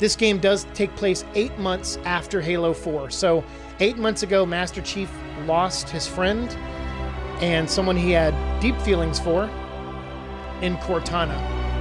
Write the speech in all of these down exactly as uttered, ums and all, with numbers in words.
this game does take place eight months after Halo four. So eight months ago, Master Chief lost his friend and someone he had deep feelings for in Cortana,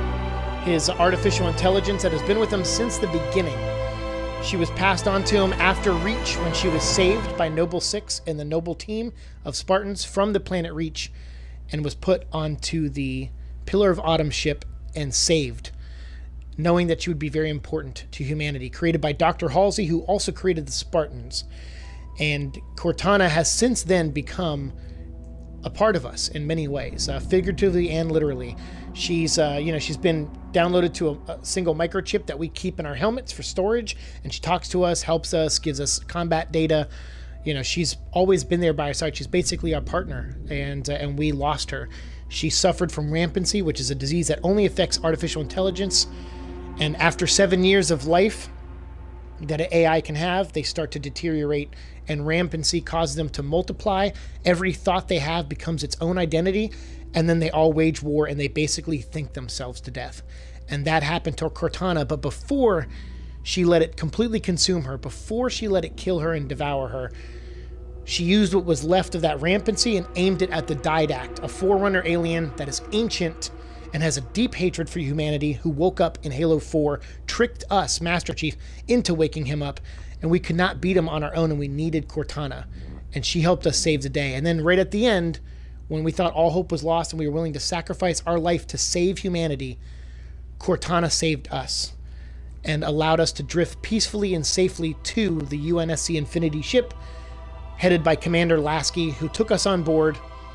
his artificial intelligence that has been with him since the beginning. She was passed on to him after Reach when she was saved by Noble Six and the Noble team of Spartans from the planet Reach, and was put onto the Pillar of Autumn ship and saved, knowing that she would be very important to humanity. Created by Doctor Halsey, who also created the Spartans. And Cortana has since then become a part of us in many ways, uh, figuratively and literally. She's, uh, you know, she's been downloaded to a, a single microchip that we keep in our helmets for storage, and she talks to us, helps us, gives us combat data. You know, she's always been there by our side. She's basically our partner, and uh, and we lost her. She suffered from rampancy, which is a disease that only affects artificial intelligence. And after seven years of life that an A I can have, they start to deteriorate, and rampancy causes them to multiply. Every thought they have becomes its own identity, and then they all wage war, and they basically think themselves to death. And that happened to Cortana, but before she let it completely consume her, before she let it kill her and devour her, she used what was left of that rampancy and aimed it at the Didact, a Forerunner alien that is ancient and has a deep hatred for humanity, who woke up in Halo four, tricked us, Master Chief, into waking him up, and we could not beat him on our own, and we needed Cortana. And she helped us save the day. And then right at the end, when we thought all hope was lost and we were willing to sacrifice our life to save humanity, Cortana saved us and allowed us to drift peacefully and safely to the U N S C Infinity ship, headed by Commander Lasky, who took us on board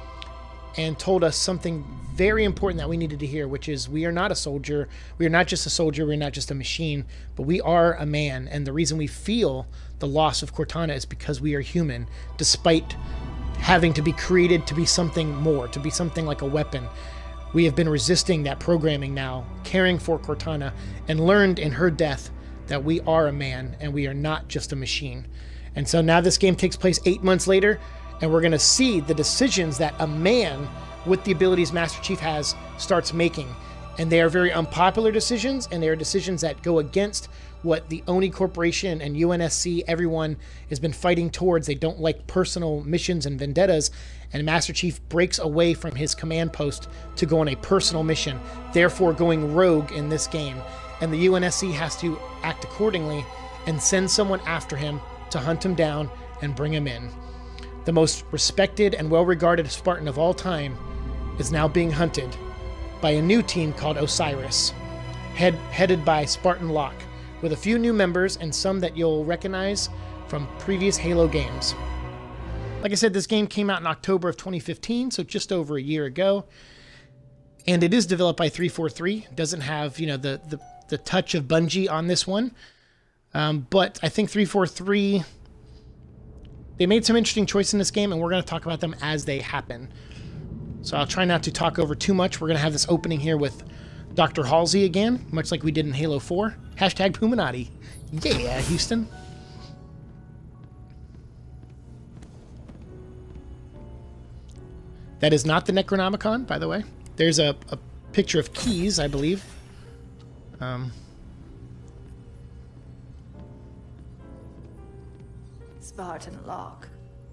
and told us something very important that we needed to hear, which is we are not a soldier. We are not just a soldier. We're not just a machine, but we are a man. And the reason we feel the loss of Cortana is because we are human, despite having to be created to be something more, to be something like a weapon. We have been resisting that programming now, caring for Cortana, and learned in her death that we are a man and we are not just a machine. And so now this game takes place eight months later, and we're going to see the decisions that a man with the abilities Master Chief has starts making. And they are very unpopular decisions, and they are decisions that go against what the Oni Corporation and U N S C, everyone has been fighting towards. They don't like personal missions and vendettas, and Master Chief breaks away from his command post to go on a personal mission, therefore going rogue in this game. And the U N S C has to act accordingly and send someone after him to hunt him down and bring him in. The most respected and well-regarded Spartan of all time is now being hunted by a new team called Osiris, head, headed by Spartan Locke, with a few new members and some that you'll recognize from previous Halo games. Like I said, this game came out in October of twenty fifteen, so just over a year ago. And it is developed by three forty-three. Doesn't have, you know, the, the, the touch of Bungie on this one. Um, but I think three forty-three... they made some interesting choices in this game, and we're going to talk about them as they happen. So I'll try not to talk over too much. We're going to have this opening here with Doctor Halsey again, much like we did in Halo four. Hashtag Puminati. Yeah, Houston. That is not the Necronomicon, by the way. There's a, a picture of keys, I believe. Um... Spartan Locke.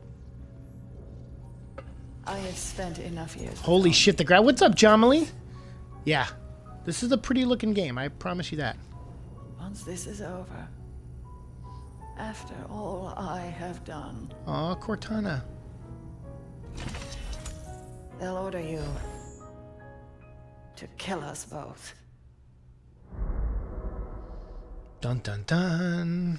I have spent enough years. Holy shit, the ground. What's up, Jomali? Yeah, this is a pretty looking game, I promise you that. Once this is over, after all I have done. Aw, Cortana. They'll order you to kill us both. Dun dun dun.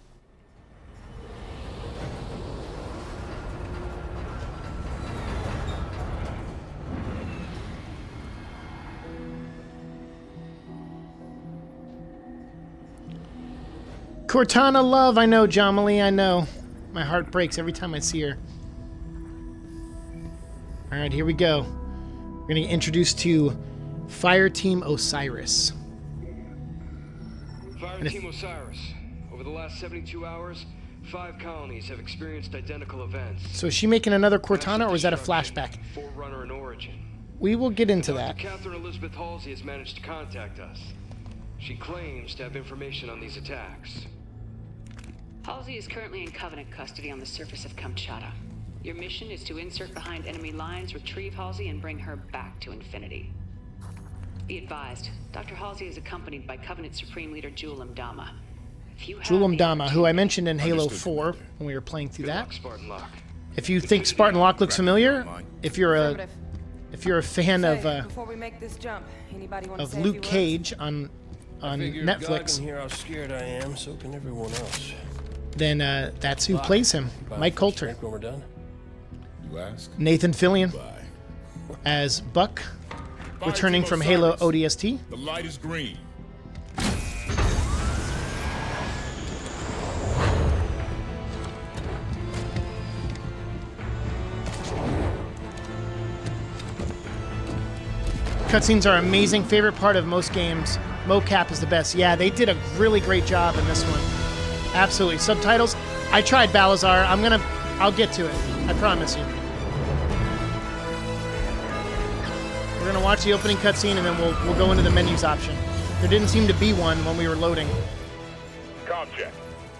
Cortana love, I know, Jomali, I know. My heart breaks every time I see her. Alright, here we go. We're going to get introduced to Fireteam Osiris. Fireteam Osiris. Over the last seventy-two hours, five colonies have experienced identical events. So is she making another Cortana, or is that a flashback? Forerunner in origin. We will get into that. Catherine Elizabeth Halsey has managed to contact us. She claims to have information on these attacks. Halsey is currently in Covenant custody on the surface of Kamchatka. Your mission is to insert behind enemy lines, retrieve Halsey, and bring her back to Infinity. Be advised, Doctor Halsey is accompanied by Covenant Supreme Leader Jul Mdama. Jul Mdama, who I mentioned in Halo four when we were playing through that. If you think Spartan Locke looks familiar, if you're a if you're a fan of uh, of Luke Cage on on Netflix, can hear how scared I am, so can everyone else. Then uh, that's who plays him, Mike Coulter. When we're done. You ask? Nathan Fillion Bye. as Buck, returning from Halo O D S T. The light is green. Cutscenes are amazing. Favorite part of most games. Mocap is the best. Yeah, they did a really great job in this one. Absolutely. Subtitles. I tried Balazar. I'm gonna. I'll get to it. I promise you. We're gonna watch the opening cutscene and then we'll we'll go into the menus option. There didn't seem to be one when we were loading. Com check.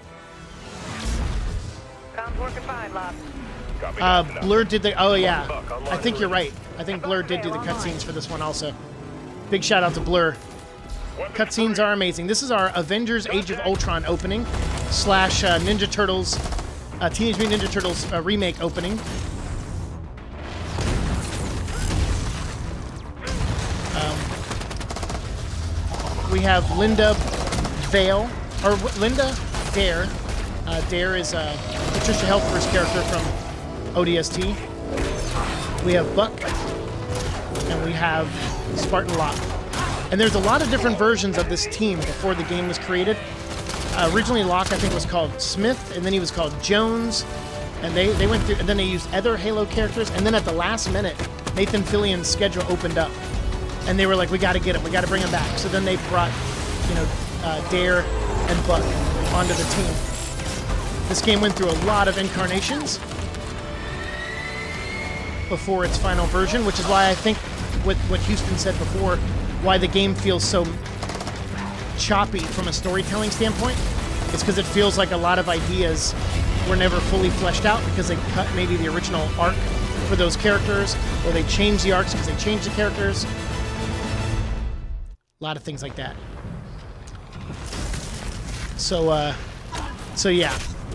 Com's working fine, Locke. Uh, Blur did the. Oh yeah, I think you're right. I think Blur did do the cutscenes for this one also. Big shout out to Blur. Cutscenes are amazing. This is our Avengers Age of Ultron opening slash uh, Ninja Turtles, uh, Teenage Mutant Ninja Turtles uh, remake opening. Um, we have Linda Vale, or Linda Dare. Uh, Dare is uh, Patricia Helfer's character from O D S T. We have Buck, and we have Spartan Locke. And there's a lot of different versions of this team before the game was created. Uh, originally, Locke, I think, was called Smith, and then he was called Jones. And they, they went through, and then they used other Halo characters. And then at the last minute, Nathan Fillion's schedule opened up. And they were like, we got to get him, we got to bring him back. So then they brought, you know, uh, Dare and Buck onto the team. This game went through a lot of incarnations before its final version, which is why I think what, what Houston said before, why the game feels so choppy from a storytelling standpoint, is because it feels like a lot of ideas were never fully fleshed out because they cut maybe the original arc for those characters, or they changed the arcs because they changed the characters. A lot of things like that. So, uh, so yeah.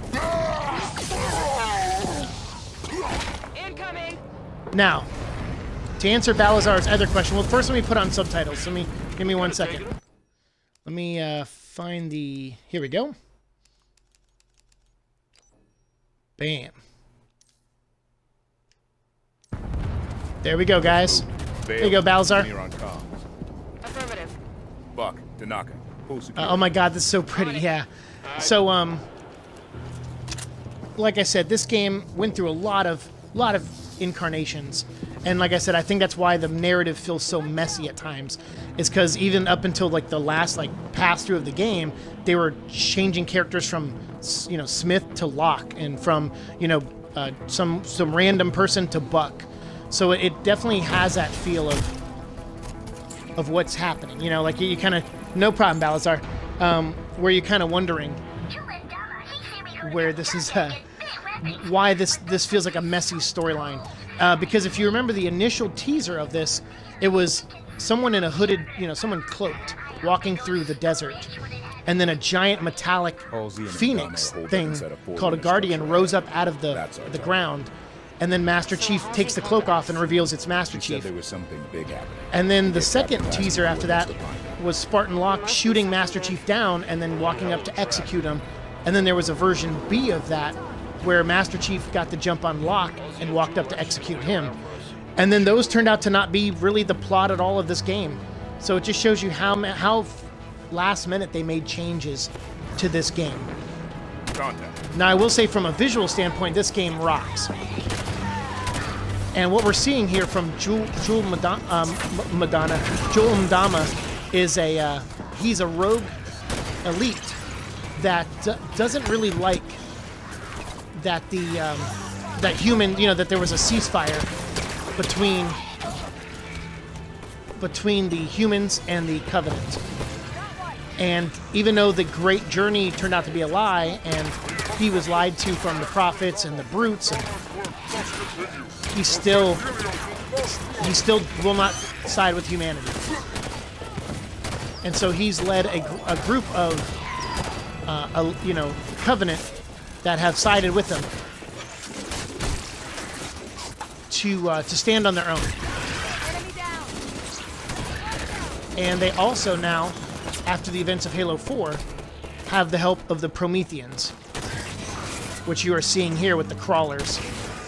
Incoming. Now, to answer Balazar's other question, well, first let me put on subtitles. Let me, give me one second. Let me uh, find the, here we go. Bam. There we go, guys. There you go, Balazar. Affirmative. Buck, Tanaka. Uh, oh my god, this is so pretty, yeah. So, um, like I said, this game went through a lot of, lot of incarnations. And like I said, I think that's why the narrative feels so messy at times. Is because even up until like the last like pass-through of the game, they were changing characters from, you know, Smith to Locke, and from, you know, uh, some, some random person to Buck. So it, it definitely has that feel of, of what's happening. You know, like you, you kind of, no problem, Balazar, um, where you're kind of wondering where this is, uh, why this this feels like a messy storyline. Uh, because if you remember the initial teaser of this, it was someone in a hooded, you know, someone cloaked, walking through the desert, and then a giant metallic phoenix thing called a Guardian rose up out of the the ground, and then Master Chief takes the cloak off and reveals it's Master Chief. There was something big happening. And then the second teaser after that was Spartan Locke shooting Master Chief down and then walking up to execute him. And then there was a version B of that where Master Chief got the jump on Locke and walked up to execute him. And then those turned out to not be really the plot at all of this game. So it just shows you how how last minute they made changes to this game. Contact. Now I will say from a visual standpoint, this game rocks. And what we're seeing here from Jul, Jul Madonna, um, Madonna, Jul Mdama is a, uh, he's a rogue elite that d doesn't really like that the, um, that human, you know, that there was a ceasefire between, between the humans and the Covenant. And even though the great journey turned out to be a lie, and he was lied to from the prophets and the brutes, and he still, he still will not side with humanity. And so he's led a, a group of, uh, a, you know, Covenant that have sided with him to uh, to stand on their own. And they also now, after the events of Halo four, have the help of the Prometheans, which you are seeing here with the crawlers.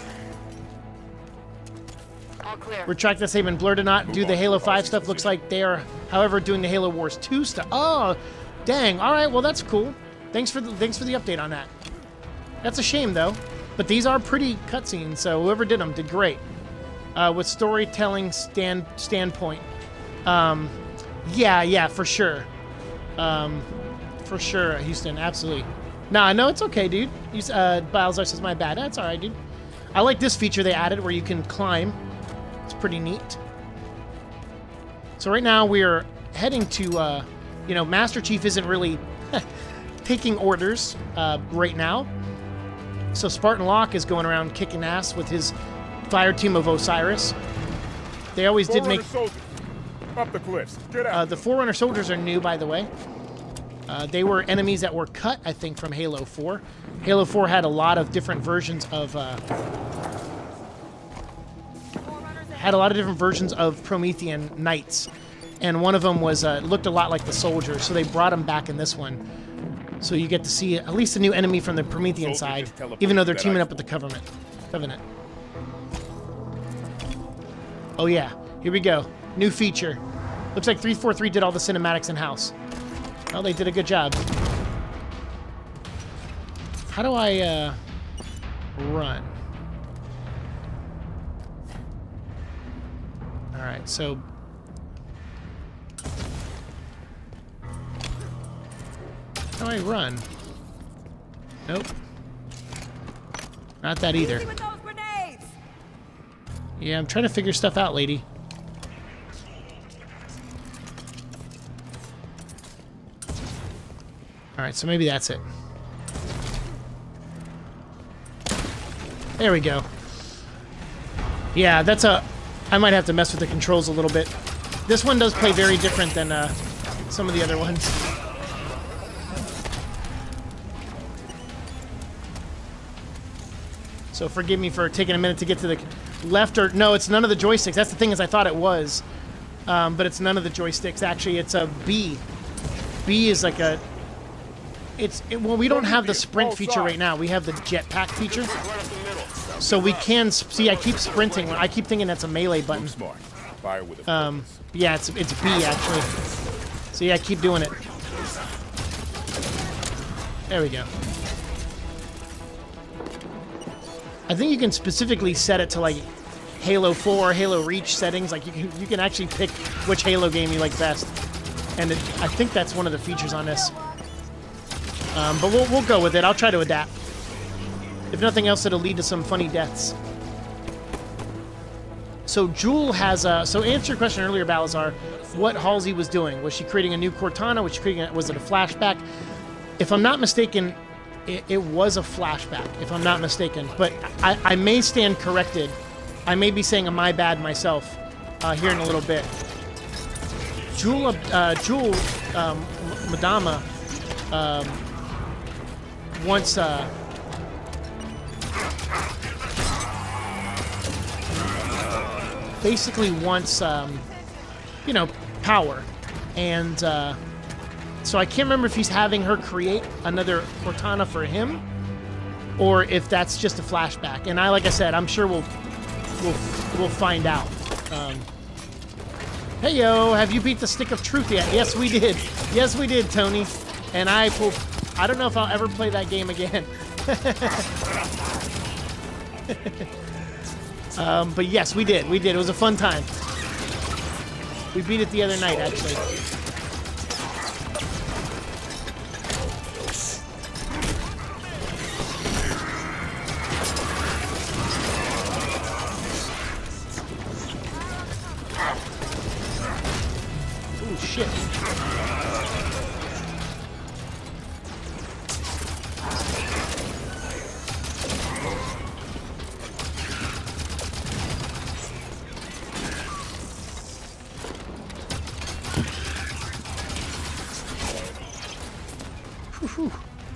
All clear. Retract that statement. Blur did not do the Halo five stuff. Looks like they are, however, doing the Halo Wars two stuff. Oh, dang. All right, well, that's cool. Thanks for the, thanks for the update on that. That's a shame, though. But these are pretty cutscenes, so whoever did them did great. Uh, with storytelling stand standpoint. Um, yeah, yeah, for sure. Um, for sure, Houston, absolutely. Nah, no, it's okay, dude. You, uh, Balzar says, my bad. That's all right, dude. I like this feature they added where you can climb. It's pretty neat. So right now we're heading to, uh, you know, Master Chief isn't really taking orders uh, right now. So Spartan Locke is going around kicking ass with his fire team of Osiris. They always did make... Up the cliffs. Get out. Uh, the Forerunner soldiers are new, by the way. Uh, they were enemies that were cut, I think, from Halo four. Halo four had a lot of different versions of... Uh, had a lot of different versions of Promethean knights. And one of them was uh, looked a lot like the soldiers, so they brought them back in this one. So you get to see at least a new enemy from the Promethean side, even though they're teaming up with the Covenant. Covenant. Oh yeah, here we go. New feature. Looks like three forty-three did all the cinematics in-house. Well, they did a good job. How do I, uh, run? Alright, so... How do I run? Nope. Not that either. Yeah, I'm trying to figure stuff out, lady. Alright, so maybe that's it. There we go. Yeah, that's a... I might have to mess with the controls a little bit. This one does play very different than uh, some of the other ones. So forgive me for taking a minute to get to the left or... No, it's none of the joysticks. That's the thing is I thought it was. Um, but it's none of the joysticks. Actually, it's a B. B is like a... It's it, well, we don't have the sprint feature right now. We have the jetpack feature, so we can see. I keep sprinting. I keep thinking that's a melee button. Fire with a um, yeah, it's it's B actually. So yeah, I keep doing it. There we go. I think you can specifically set it to like Halo four, Halo Reach settings. Like you can you can actually pick which Halo game you like best, and it, I think that's one of the features on this. Um, but we'll, we'll go with it. I'll try to adapt. If nothing else, it'll lead to some funny deaths. So Jewel has a... So answer your question earlier, Balazar, what Halsey was doing. Was she creating a new Cortana? Was she creating a, was it a flashback? If I'm not mistaken, it, it was a flashback, if I'm not mistaken. But I, I may stand corrected. I may be saying a my bad myself uh, here in a little bit. Jewel, uh, Jewel um, Madama... Um, Once, uh... basically wants, um... you know, power. And, uh... so I can't remember if he's having her create another Cortana for him, or if that's just a flashback. And I, like I said, I'm sure we'll... We'll, we'll find out. Um... Hey, yo, have you beat the Stick of Truth yet? Yes, we did. Yes, we did, Tony. And I will... I don't know if I'll ever play that game again. um, but yes, we did. We did. It was a fun time. We beat it the other night, actually. Ooh, shit. Whew.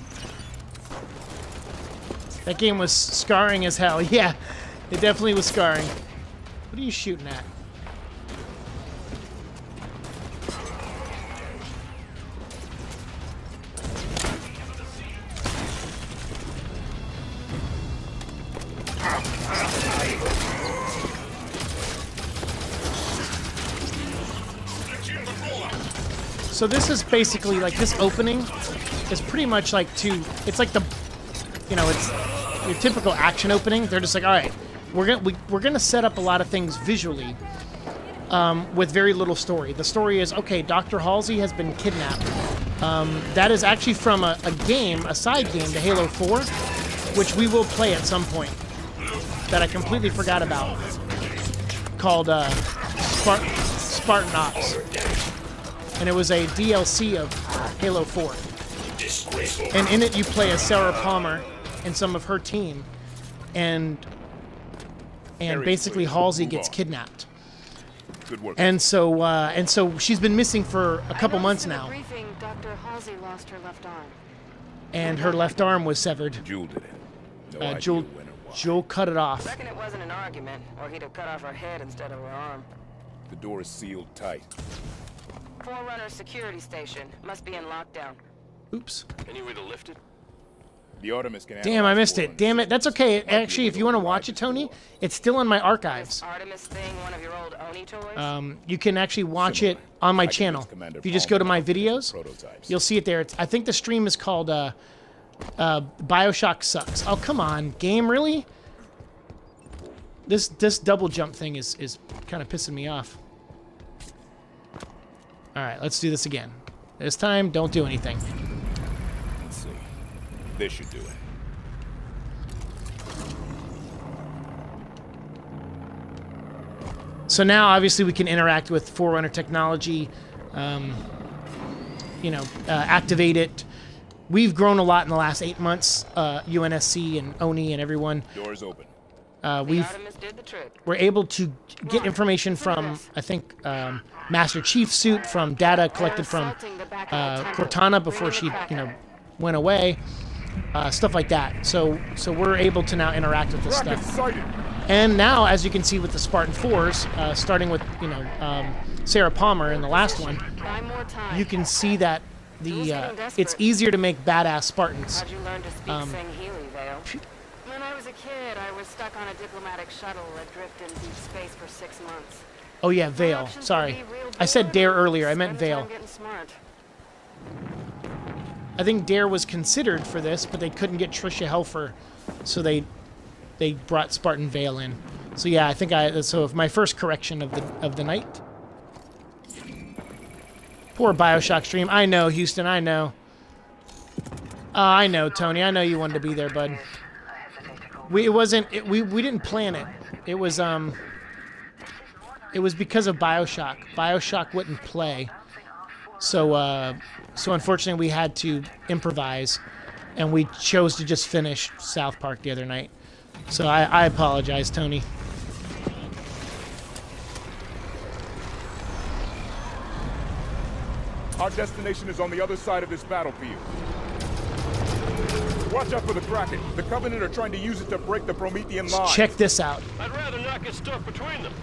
That game was scarring as hell. Yeah, it definitely was scarring. What are you shooting at? So this is basically like this opening is pretty much like to, it's like the, you know, it's your typical action opening. They're just like, all right, we're gonna we, we're gonna set up a lot of things visually um, with very little story. The story is, okay, Doctor Halsey has been kidnapped. Um, that is actually from a, a game, a side game to Halo four, which we will play at some point. That I completely forgot about. Called uh, Spart Spartan Ops. And it was a D L C of Halo four. And in it you play as Sarah Palmer and some of her team. And and basically Halsey gets kidnapped. Good work. And so uh, and so she's been missing for a couple months now. Briefing, Doctor Halsey lost her left arm. And her left arm was severed. Jewel did it. No Uh, idea Jewel, when or why. Jewel cut it off. Reckon it wasn't an argument, or he'd have cut off her head instead of her arm. The door is sealed tight. Forerunner security station must be in lockdown. Oops. Any way to lift it? The Artemis can Damn, I analyze missed it. Forerunner's Damn it. That's okay. signals. Might be Actually, if able you want to override watch the it, Tony, door. it's still in my archives. Artemis thing, one of your old Oni toys? Um, you can actually watch Similar. it on my I can channel. use Commander If you just go to Palmer my videos, prototypes. you'll see it there. It's, I think the stream is called uh, uh, Bioshock Sucks. Oh, come on. Game, really? This this double jump thing is, is kind of pissing me off. All right, let's do this again. This time, don't do anything. Let's see. This should do it. So now, obviously, we can interact with Forerunner technology, um, you know, uh, activate it. We've grown a lot in the last eight months, uh, U N S C and Oni and everyone. Door's open. Uh, the we've Artemis did the trick. we're able to get information from, I think, um, Master Chief's suit, from data collected from Assaulting the back of uh, the temple. Cortana before Bringing she, the you know, cracker. went away. Uh, stuff like that. So, so we're able to now interact with this Rocket stuff. sighted. And now, as you can see with the Spartan fours, uh, starting with, you know, um, Sarah Palmer in the last one, Buy more time. you can see that Jules the uh, getting desperate. it's easier to make badass Spartans. How'd you learn to speak Um, Sangheili, Vale? When I was a kid, I was stuck on a diplomatic shuttle adrift in deep space for six months. Oh yeah, My Vale. options would Sorry, be real I said bored Dare or earlier. I meant spend the time Vale. getting smart. I think Dare was considered for this, but they couldn't get Trisha Helfer, so they they brought Spartan Vale in. So yeah, I think I so if my first correction of the of the night. Poor Bioshock stream. I know, Houston. I know. Uh, I know, Tony. I know you wanted to be there, bud. We it wasn't. It, we we didn't plan it. It was um. It was because of Bioshock. Bioshock wouldn't play, so uh, so unfortunately we had to improvise, and we chose to just finish South Park the other night. So I, I apologize, Tony. Our destination is on the other side of this battlefield. Watch out for the Kraken. The Covenant are trying to use it to break the Promethean line. Check this out. I'd rather not get stuck between them.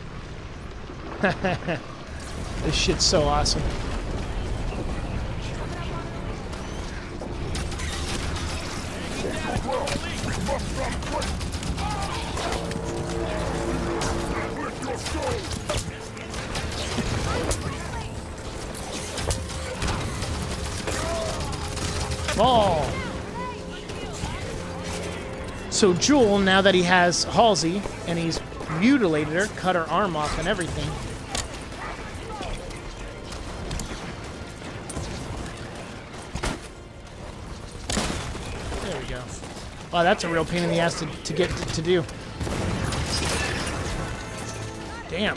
This shit's so awesome. Ball. So Jewel, now that he has Halsey, and he's mutilated her, cut her arm off and everything. There we go. Wow, that's a real pain in the ass to, to get to, to do. Damn.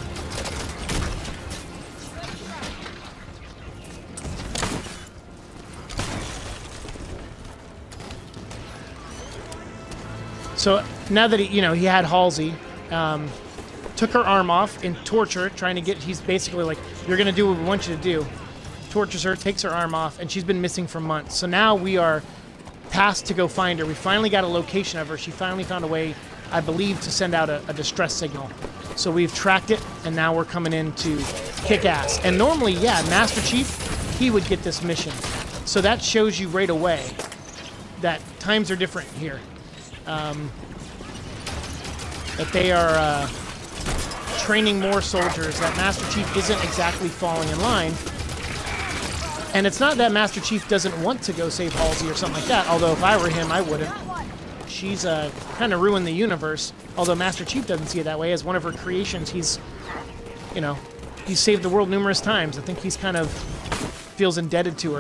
So now that he, you know, he had Halsey, um, took her arm off in torture, trying to get. He's basically like, "You're gonna do what we want you to do." tortures her, takes her arm off, and she's been missing for months. So now we are tasked to go find her. We finally got a location of her. She finally found a way, I believe, to send out a, a distress signal. So we've tracked it, and now we're coming in to kick ass. And normally, yeah, Master Chief, he would get this mission. So that shows you right away that times are different here. Um, that they are uh, training more soldiers, that Master Chief isn't exactly falling in line. And it's not that Master Chief doesn't want to go save Halsey or something like that, although if I were him, I wouldn't. She's uh, kind of ruined the universe, although Master Chief doesn't see it that way. As one of her creations, he's, you know, he's saved the world numerous times. I think he's kind of feels indebted to her.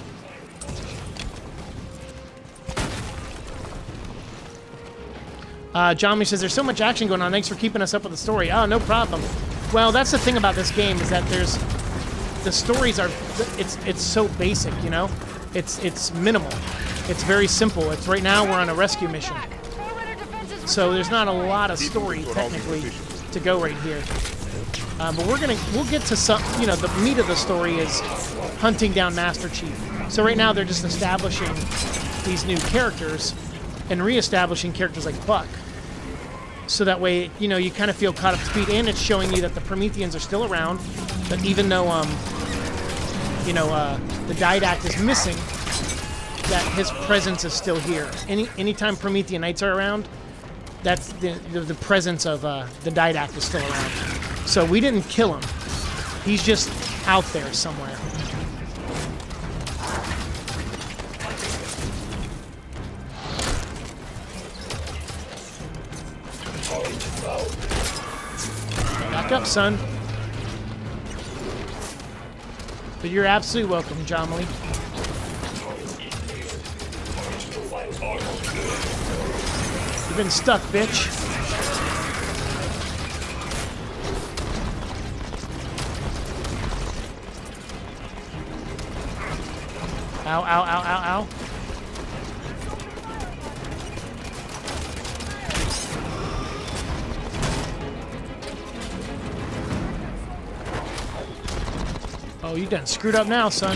Uh, John says, there's so much action going on. Thanks for keeping us up with the story. Oh, no problem. Well, that's the thing about this game is that there's... The stories are... It's it's so basic, you know? It's it's minimal. It's very simple. It's right now we're on a rescue mission. So there's not a lot of story, technically, to go right here. Uh, but we're going to... We'll get to some... You know, the meat of the story is hunting down Master Chief. So right now they're just establishing these new characters and re-establishing characters like Buck. So that way, you know, you kind of feel caught up to speed, and it's showing you that the Prometheans are still around, that even though, um, you know, uh, the Didact is missing, that his presence is still here. Any Anytime Promethean Knights are around, that's the, the, the presence of uh, the Didact is still around. So we didn't kill him. He's just out there somewhere. Back up, son. But you're absolutely welcome, Jomly. You've been stuck, bitch. Ow, ow, ow, ow, ow. Oh, you done screwed up now, son.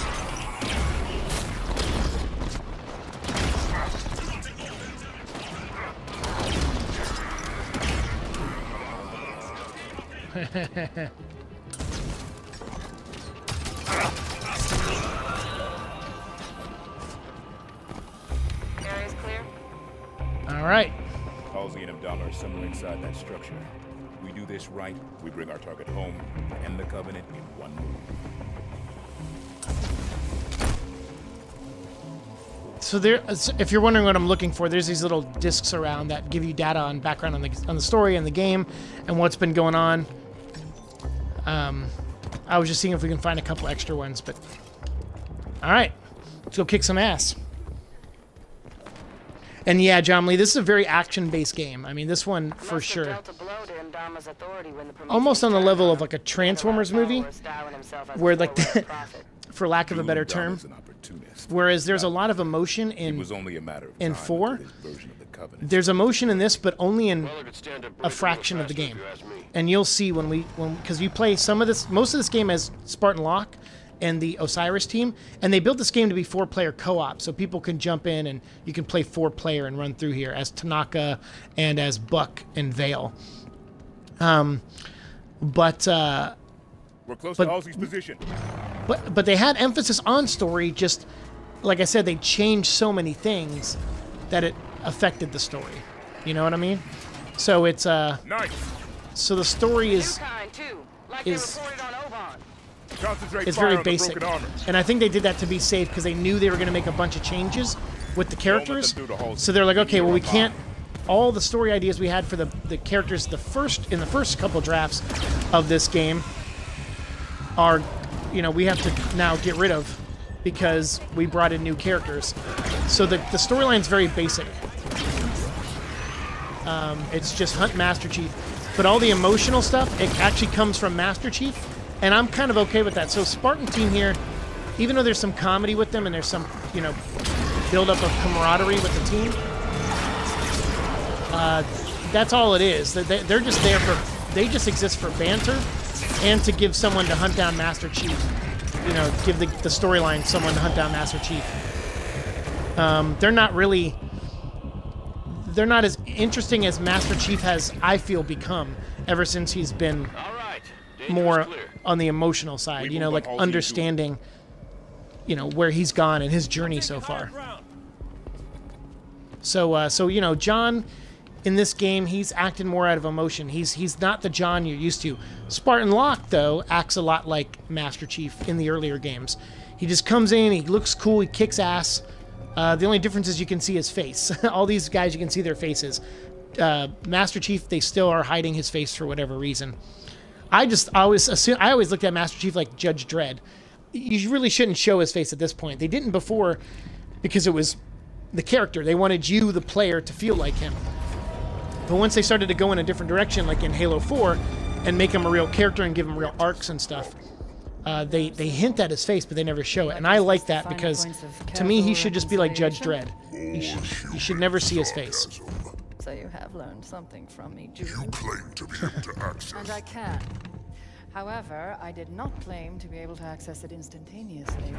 Area's clear. All right. Halsey and Abdallah are somewhere inside that structure. We do this right, we bring our target home, end the Covenant in one move. So there, if you're wondering what I'm looking for, there's these little discs around that give you data on background on the on the story and the game and what's been going on. Um, I was just seeing if we can find a couple extra ones, but all right, let's go kick some ass. And yeah, John Lee, this is a very action-based game. I mean, this one for sure. Almost on the level of like a Transformers movie, where like, the, for lack of a better term, whereas there's a lot of emotion in in four. There's emotion in this, but only in a fraction of the game. And you'll see when we when because you play some of this, most of this game as Spartan Locke and the Osiris team, and they built this game to be four-player co-op, so people can jump in and you can play four-player and run through here as Tanaka and as Buck and Vale. Um, but uh, we're close but, to Halsey's position. But but they had emphasis on story. Just like I said, they changed so many things that it affected the story. You know what I mean? So it's uh. Nice. So the story is is. It's very basic, and I think they did that to be safe because they knew they were going to make a bunch of changes with the characters. So they're like, okay, well, we can't. All the story ideas we had for the the characters the first in the first couple drafts of this game are, you know, we have to now get rid of because we brought in new characters. So the the storyline's very basic. Um, it's just hunt Master Chief, but all the emotional stuff it actually comes from Master Chief. And I'm kind of okay with that. So Spartan team here, even though there's some comedy with them and there's some, you know, build-up of camaraderie with the team, uh, that's all it is. They're just there for, they just exist for banter and to give someone to hunt down Master Chief. you know, give the, the storyline someone to hunt down Master Chief. Um, they're not really... They're not as interesting as Master Chief has, I feel, become ever since he's been more on the emotional side, you know, like understanding, you know, where he's gone and his journey so far. So, uh, so you know, John, in this game, he's acting more out of emotion. He's he's not the John you're used to. Spartan Locke, though, acts a lot like Master Chief in the earlier games. He just comes in, he looks cool, he kicks ass. Uh, the only difference is you can see his face. All these guys, you can see their faces. Uh, Master Chief, they still are hiding his face for whatever reason. I just always assume, I always looked at Master Chief like Judge Dredd. You really shouldn't show his face at this point. They didn't before because it was the character. They wanted you, the player, to feel like him. But once they started to go in a different direction, like in Halo four, and make him a real character and give him real arcs and stuff, uh, they, they hint at his face, but they never show it. And I like that because, to me, he should just be like Judge Dredd. You should, you should never see his face. So you have learned something from me, Jude. You claim to be able to access. And I can. However, I did not claim to be able to access it instantaneously.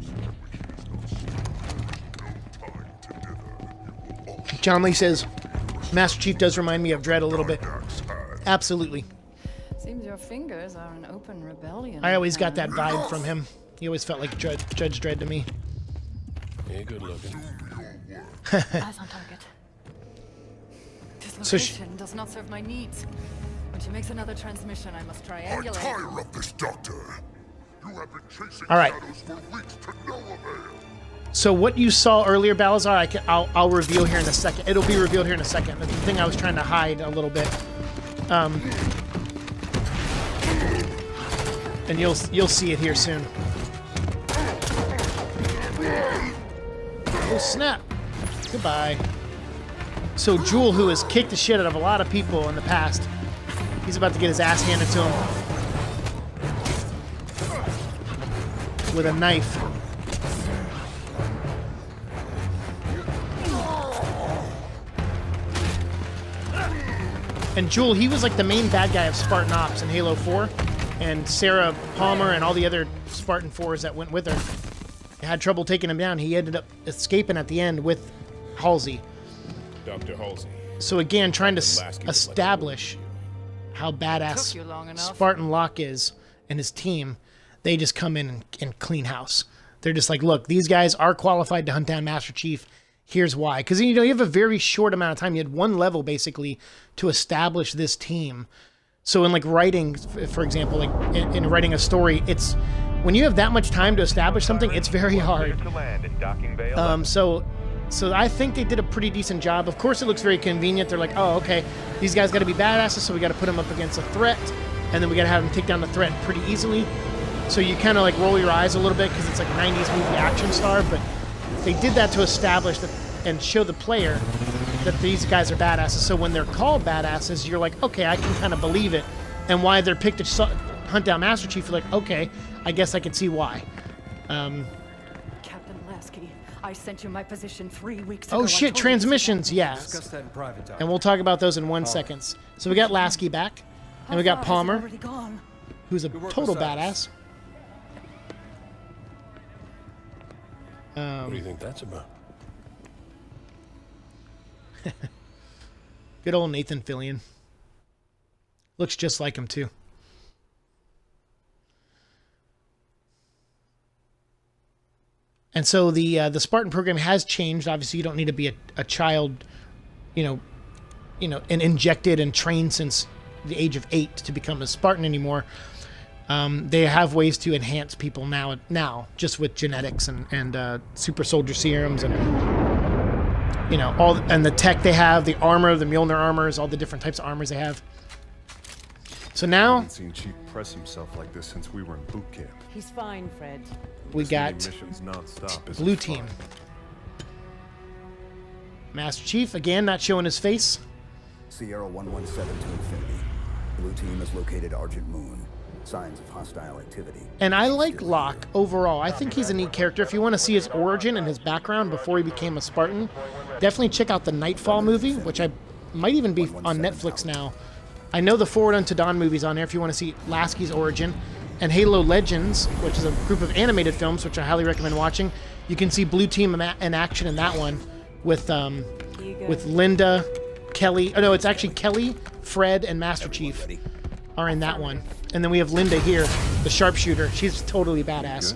John Lee says, Master Chief does remind me of Dredd a little bit. Absolutely. Seems your fingers are an open rebellion. I always got that vibe from him. He always felt like Judge, Judge Dredd to me. Yeah, good looking. Eyes on target. This So she- location does not serve my needs. When she makes another transmission, I must I triangulate. tire of this, Doctor. You have been chasing All right. shadows for weeks to no avail. So what you saw earlier, Balazar, I can, I'll, I'll reveal here in a second. It'll be revealed here in a second. That's the thing I was trying to hide a little bit. Um, and you'll you'll see it here soon. Oh, snap. Goodbye. So Jewel, who has kicked the shit out of a lot of people in the past, he's about to get his ass handed to him with a knife. And Jewel, he was like the main bad guy of Spartan Ops in Halo four, and Sarah Palmer and all the other Spartan fours that went with her had trouble taking him down. He ended up escaping at the end with Halsey. Doctor Halsey. So again, trying to s- Lasky was establish how Took badass you long enough. Spartan Locke is and his team, they just come in and, and clean house. They're just like, look, these guys are qualified to hunt down Master Chief. Here's why. Because, you know, you have a very short amount of time. You had one level, basically, to establish this team. So in, like, writing, for example, like, in, in writing a story, it's... When you have that much time to establish something, it's very hard. Um, so... So I think they did a pretty decent job. Of course, it looks very convenient. They're like, oh, okay, these guys got to be badasses, so we got to put them up against a threat, and then we got to have them take down the threat pretty easily. So you kind of like roll your eyes a little bit because it's like nineties movie action star, but they did that to establish that and show the player that these guys are badasses. So when they're called badasses, you're like, okay, I can kind of believe it. And why they're picked to su- hunt down Master Chief, you're like, okay, I guess I can see why. Um, Captain Lasky, I sent you my position three weeks ago. oh I shit, told you to transmissions, get- yeah. Discuss that in private, Doctor. And we'll talk about those in one second. So we got Lasky back, and we got How far has it Palmer, already gone? who's a Good work, total Osiris. badass. What Um, do you think that's about? good old Nathan Fillion. Looks just like him too. And so the uh, the Spartan program has changed. Obviously, you don't need to be a, a child, you know, you know, and injected and trained since the age of eight to become a Spartan anymore. Um, they have ways to enhance people now, now just with genetics and and uh, super soldier serums and you know all and the tech they have, the armor, the Mjolnir armors, all the different types of armors they have. So I now haven't seen Chief press himself like this since we were in boot camp. He's fine, Fred. we This many got missions nonstop isn't Blue fun. Team. Master Chief again, not showing his face. Sierra one one seven to Infinity. Blue Team has located Argent Moon. Signs of hostile activity. And I like Locke overall. I think he's a neat character. If you want to see his origin and his background before he became a Spartan, definitely check out the Nightfall movie, which I might even be on Netflix now. I know the Forward Unto Dawn movie's on there if you want to see Lasky's origin. and Halo Legends, which is a group of animated films, which I highly recommend watching. You can see Blue Team in action in that one with um, with Linda, Kelly. Oh no, it's actually Kelly, Fred, and Master Chief are in that one. And then we have Linda here, the sharpshooter. She's totally badass.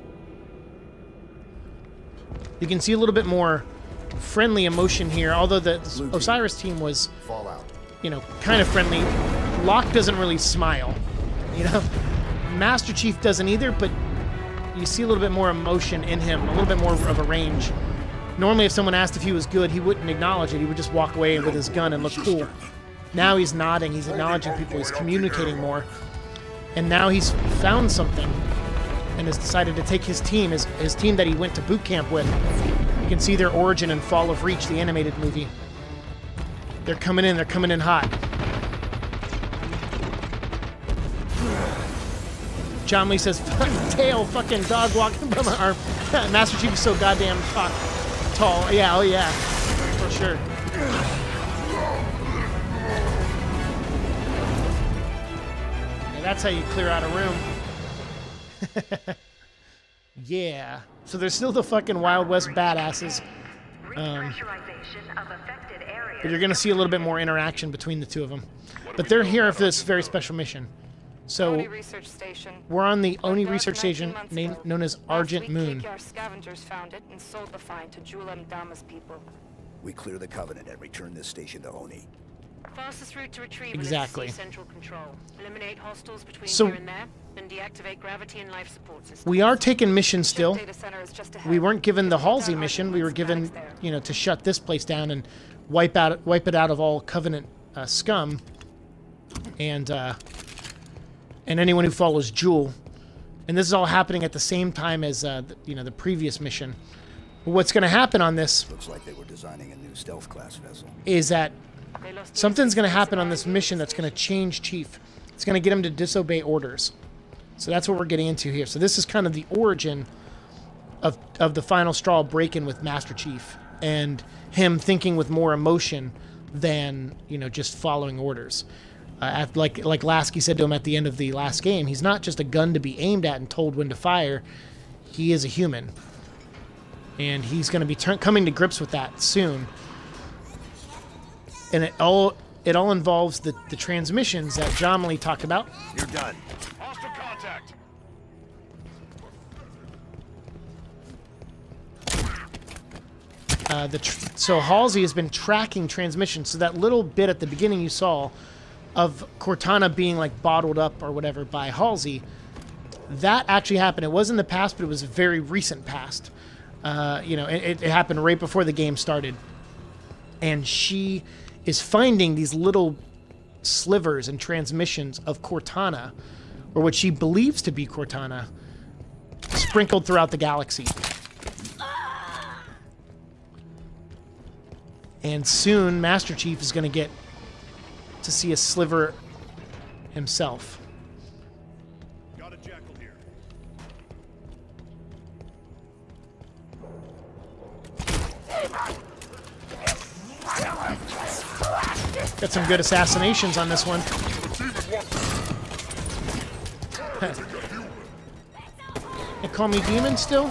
You can see a little bit more friendly emotion here, although the Osiris team was, you know, kind of friendly. Locke doesn't really smile, you know. Master Chief doesn't either, but you see a little bit more emotion in him, a little bit more of a range. Normally, if someone asked if he was good, he wouldn't acknowledge it. He would just walk away with his gun and look cool. Now he's nodding, he's acknowledging people, he's communicating more. And now he's found something and has decided to take his team, his, his team that he went to boot camp with. You can see their origin in Fall of Reach, the animated movie. They're coming in, they're coming in hot. John Lee says, tail fucking dog walking from my arm. Master Chief is so goddamn uh, tall. Yeah, oh yeah, for sure. Yeah, that's how you clear out a room. Yeah. So there's still the fucking Wild West badasses. Um, but you're going to see a little bit more interaction between the two of them. But they're here for this very special mission. So we're on the Oni Research Station, named, known as Argent Moon. K K R scavengers found it and sold the find to Jul Mdama's people. We clear the Covenant and return this station to Oni. Fastest route to retrieve exactly. Central control. Eliminate hostiles between so, here and there, and deactivate gravity and life support systems. We are taking missions still. We weren't given the Halsey mission. We were given, you know, to shut this place down and wipe out, wipe it out of all Covenant uh, scum, and uh, and anyone who follows Jul. And this is all happening at the same time as, uh, the, you know, the previous mission. What's going to happen on this? Looks like they were designing a new stealth class vessel. Is that something's going to happen on this mission that's going to change Chief. It's going to get him to disobey orders. So that's what we're getting into here. So this is kind of the origin of, of the final straw break-in with Master Chief and him thinking with more emotion than, you know, just following orders. Uh, after, like like Lasky said to him at the end of the last game, he's not just a gun to be aimed at and told when to fire. He is a human. And he's going to be coming to grips with that soon. And it all it all involves the, the transmissions that Jomly talked about. You're done. Hostile contact. Uh, the tr so Halsey has been tracking transmissions. So that little bit at the beginning you saw of Cortana being like bottled up or whatever by Halsey, that actually happened. It was in the past, but it was a very recent past. Uh, you know, it, it happened right before the game started. And she is finding these little slivers and transmissions of Cortana, or what she believes to be Cortana, sprinkled throughout the galaxy. And soon, Master Chief is going to get to see a sliver himself. Got a jackal here. Got some good assassinations on this one. They call me demon still?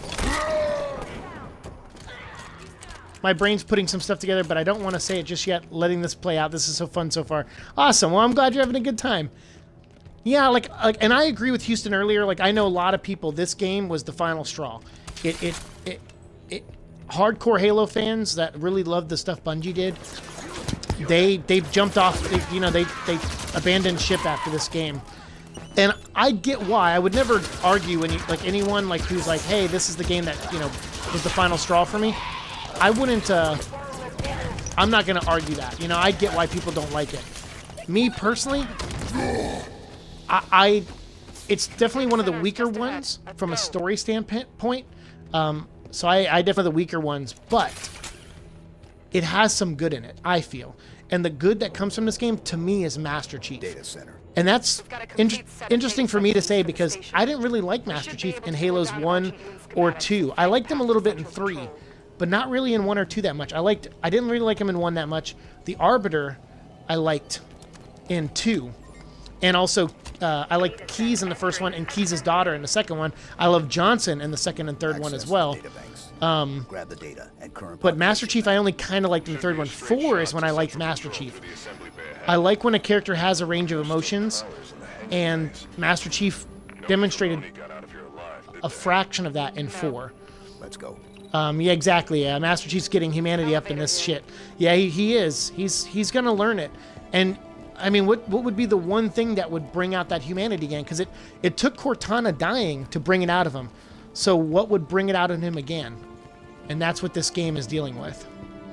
My brain's putting some stuff together, but I don't want to say it just yet, letting this play out. This is so fun so far. Awesome. Well, I'm glad you're having a good time. Yeah, like, like and I agree with Houston earlier. Like, I know a lot of people, this game was the final straw. It, it, it, it, hardcore Halo fans that really loved the stuff Bungie did, they, they jumped off, they, you know, they, they abandoned ship after this game. And I get why. I would never argue when you, like, anyone, like, who's like, hey, this is the game that, you know, was the final straw for me. I wouldn't, uh, I'm not going to argue that. You know, I get why people don't like it. Me, personally, I, I it's definitely one of the weaker ones from a story standpoint. Um, so I, I definitely the weaker ones, but it has some good in it, I feel. And the good that comes from this game, to me, is Master Chief. Data center. And that's in interesting for me to say because I didn't really like Master Chief in Halos one or two. I liked him a little bit in three. But not really in one or two that much. I liked. I didn't really like him in one that much. The Arbiter, I liked in two, And also, uh, I like Keyes in the first one and Keyes' daughter in the second one. I love Johnson in the second and third one as well. Um, Grab the data and current but Master Chief I only kind of liked in the third one. Four is when I liked Master Chief. I like when a character has a range of emotions, and Master Chief demonstrated a fraction of that in four. Let's go. Um, yeah, exactly. Yeah, Master Chief's getting humanity up in this shit. Yeah, he, he is. He's he's gonna learn it. And I mean, what what would be the one thing that would bring out that humanity again? Because it it took Cortana dying to bring it out of him. So what would bring it out of him again? And that's what this game is dealing with.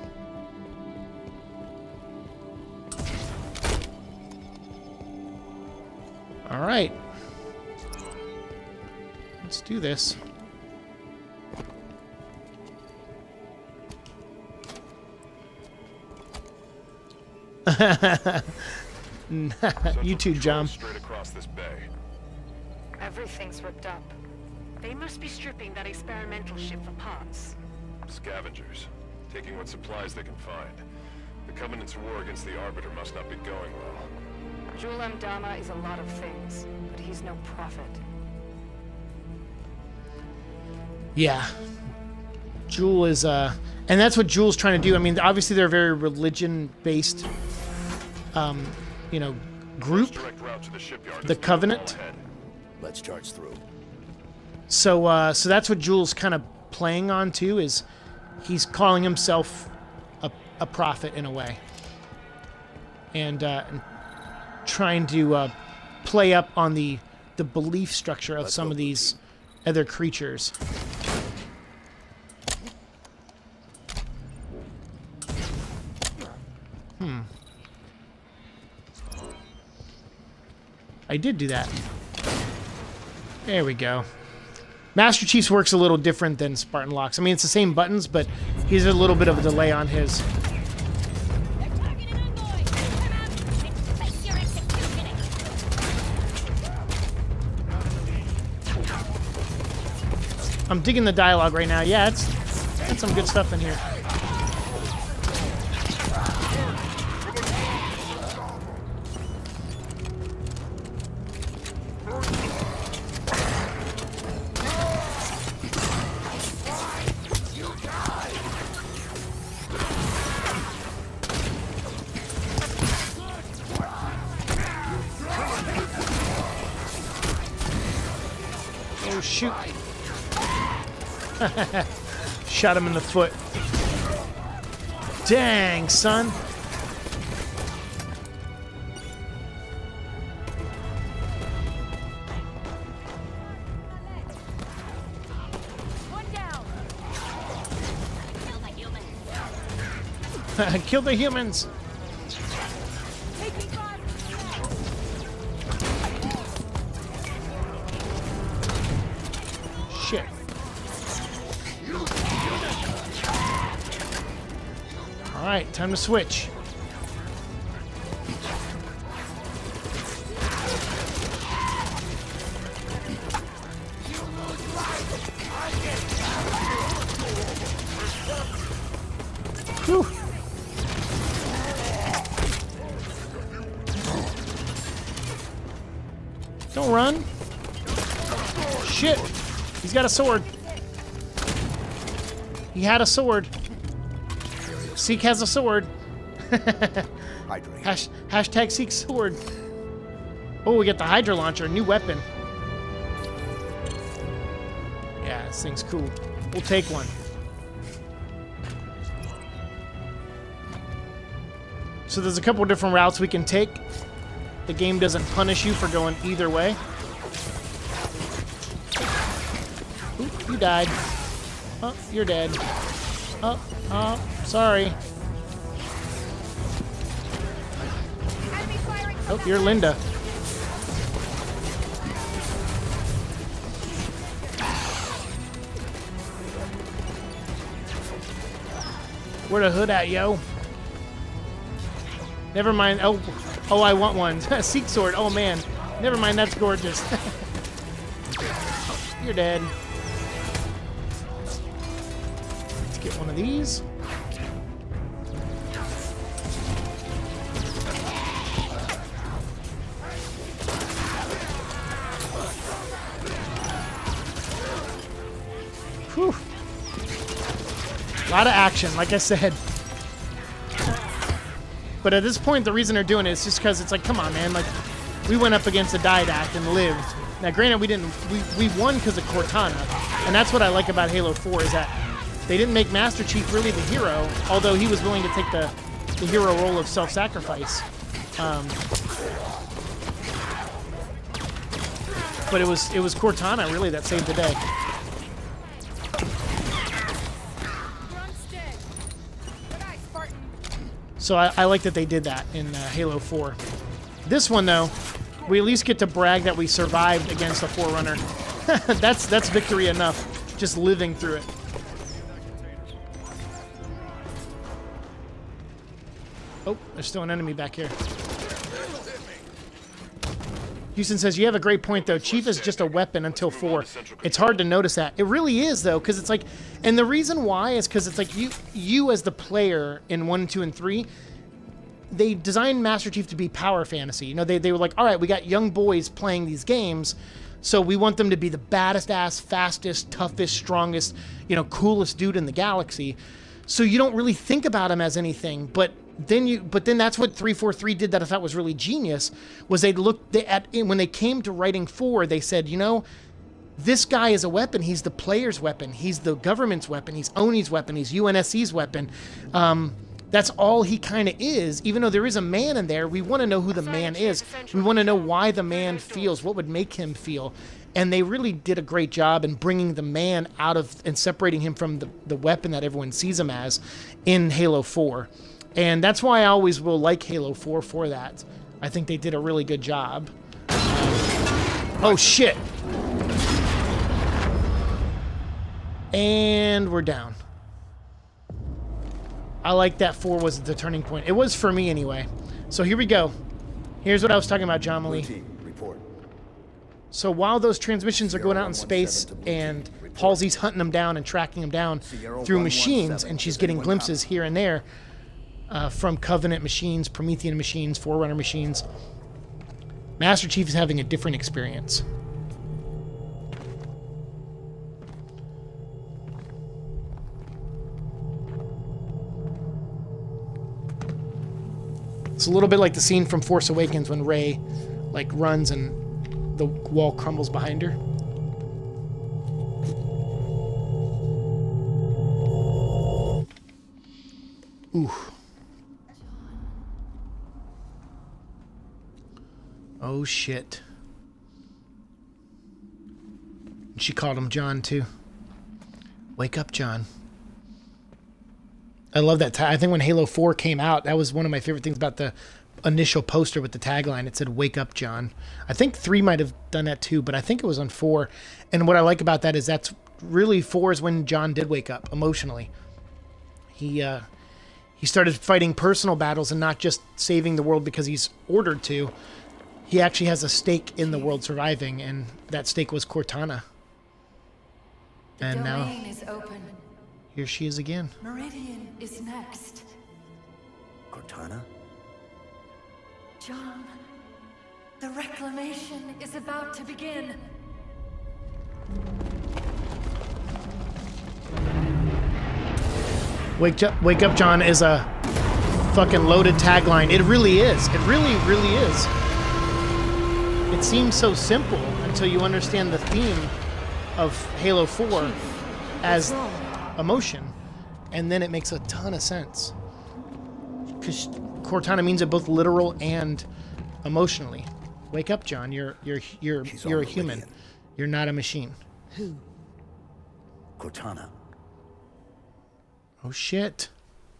All right. Let's do this. You too, John. Straight across this bay. Everything's ripped up. They must be stripping that experimental ship for parts. Scavengers, taking what supplies they can find. The Covenant's war against the Arbiter must not be going well. Jul Mdama is a lot of things, but he's no prophet. Yeah. Jul is, uh... and that's what Jul's trying to do. I mean, obviously they're a very religion-based, um, you know, group. The Covenant. Let's charge through. So, uh, so that's what Jul's kind of playing on, too, is he's calling himself a, a prophet in a way. And, uh, and trying to uh, play up on the, the belief structure of some of these other creatures. Hmm. I did do that. There we go. Master Chief's works a little different than Spartan Locke's. I mean, it's the same buttons, but he's a little bit of a delay on his. I'm digging the dialogue right now. Yeah, it's, it's some good stuff in here. Oh, shoot. Shot him in the foot. Dang, son. Kill the humans. Shit. All right, time to switch. Whew. Don't run. Shit. He's got a sword. He had a sword. Seek has a sword. Hash, hashtag Seek sword. Oh, we got the Hydra launcher, new weapon. Yeah, this thing's cool. We'll take one. So there's a couple of different routes we can take. The game doesn't punish you for going either way. Oop, you died. Oh, you're dead. Oh, oh, sorry. Oh, you're Linda. Where the hood at, yo? Never mind. Oh, oh, I want one. Seek sword. Oh man. Never mind. That's gorgeous. You're dead. Let's get one of these. Whew. A lot of action, like I said. But at this point, the reason they're doing it is just because it's like, come on, man. Like, we went up against a Didact and lived. Now, granted, we didn't. We, we won because of Cortana. And that's what I like about Halo four is that they didn't make Master Chief really the hero, although he was willing to take the, the hero role of self-sacrifice. Um, but it was it was Cortana, really, that saved the day. So I, I like that they did that in uh, Halo four. This one, though, we at least get to brag that we survived against a Forerunner. that's that's victory enough, just living through it. Oh, there's still an enemy back here. Houston says, you have a great point, though. Chief is just a weapon until four. It's hard to notice that. It really is, though, because it's like... And the reason why is because it's like you, you as the player in one, two, and three, they designed Master Chief to be power fantasy. You know, they, they were like, all right, we got young boys playing these games, so we want them to be the baddest-ass, fastest, toughest, strongest, you know, coolest dude in the galaxy. So you don't really think about him as anything, but... Then you, but then that's what three forty-three did that I thought was really genius, was they looked at, when they came to writing four, they said, you know, this guy is a weapon. He's the player's weapon. He's the government's weapon. He's Oni's weapon. He's U N S C's weapon. Um, that's all he kind of is. Even though there is a man in there, we want to know who the man is. We want to know why the man feels, what would make him feel. And they really did a great job in bringing the man out of, and separating him from the, the weapon that everyone sees him as in Halo four. And that's why I always will like Halo four for that. I think they did a really good job. Um, oh, shit. And we're down. I like that four was the turning point. It was for me anyway. So here we go. Here's what I was talking about, John Malee. So while those transmissions are going out in space and Halsey's hunting them down and tracking them down through machines, and she's getting glimpses here and there, Uh, from Covenant machines, Promethean machines, Forerunner machines, Master Chief is having a different experience. It's a little bit like the scene from Force Awakens when Rey, like, runs and the wall crumbles behind her. Ooh. Oh, shit. She called him John, too. Wake up, John. I love that. I think when Halo four came out, that was one of my favorite things about the initial poster with the tagline. It said, wake up, John. I think three might have done that, too, but I think it was on four. And what I like about that is that's really four is when John did wake up emotionally. He, uh, he started fighting personal battles and not just saving the world because he's ordered to. He actually has a stake in the world surviving, and that stake was Cortana. And now, is open. Here she is again. Meridian is next. Cortana? John, the reclamation is about to begin. Wake up, wake up, John is a fucking loaded tagline. It really is. It really, really is. It seems so simple until you understand the theme of Halo four as emotion, and then it makes a ton of sense. Because Cortana means it both literal and emotionally. Wake up, John. You're you're you're She's you're a on human. Meridian. You're not a machine. Who? Cortana. Oh shit.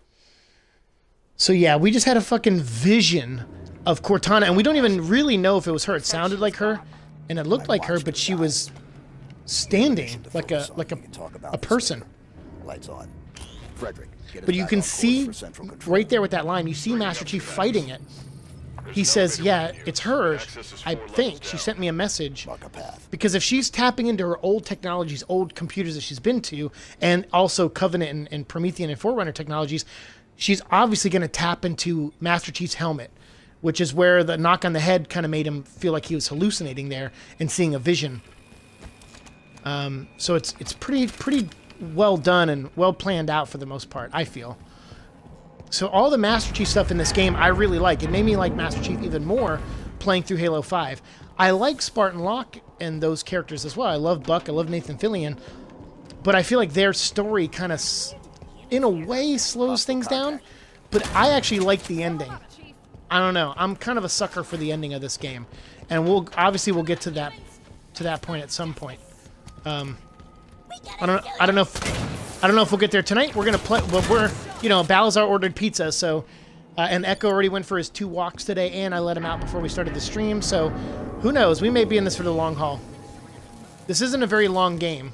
So yeah, we just had a fucking vision of Cortana, and we don't even really know if it was her. It sounded like her, and it looked like her, but she was standing like a like a a person. Lights on. Frederick. But you can see right there with that line, you see Master Chief fighting it. He says, yeah, it's her, I think. She sent me a message. Because if she's tapping into her old technologies, old computers that she's been to, and also Covenant and, and Promethean and Forerunner technologies, she's obviously going to tap into Master Chief's helmet, which is where the knock on the head kind of made him feel like he was hallucinating there and seeing a vision. Um, so it's it's pretty pretty well done and well planned out for the most part, I feel. So all the Master Chief stuff in this game I really like. It made me like Master Chief even more playing through Halo five. I like Spartan Locke and those characters as well. I love Buck, I love Nathan Fillion, but I feel like their story kind of, in a way, slows things down, but I actually like the ending. I don't know. I'm kind of a sucker for the ending of this game, and we'll obviously we'll get to that to that point at some point. Um, I don't I don't know if I don't know if we'll get there tonight. We're gonna play. Well, we're you know Balazar ordered pizza, so uh, and Echo already went for his two walks today, and I let him out before we started the stream. So who knows? We may be in this for the long haul. This isn't a very long game.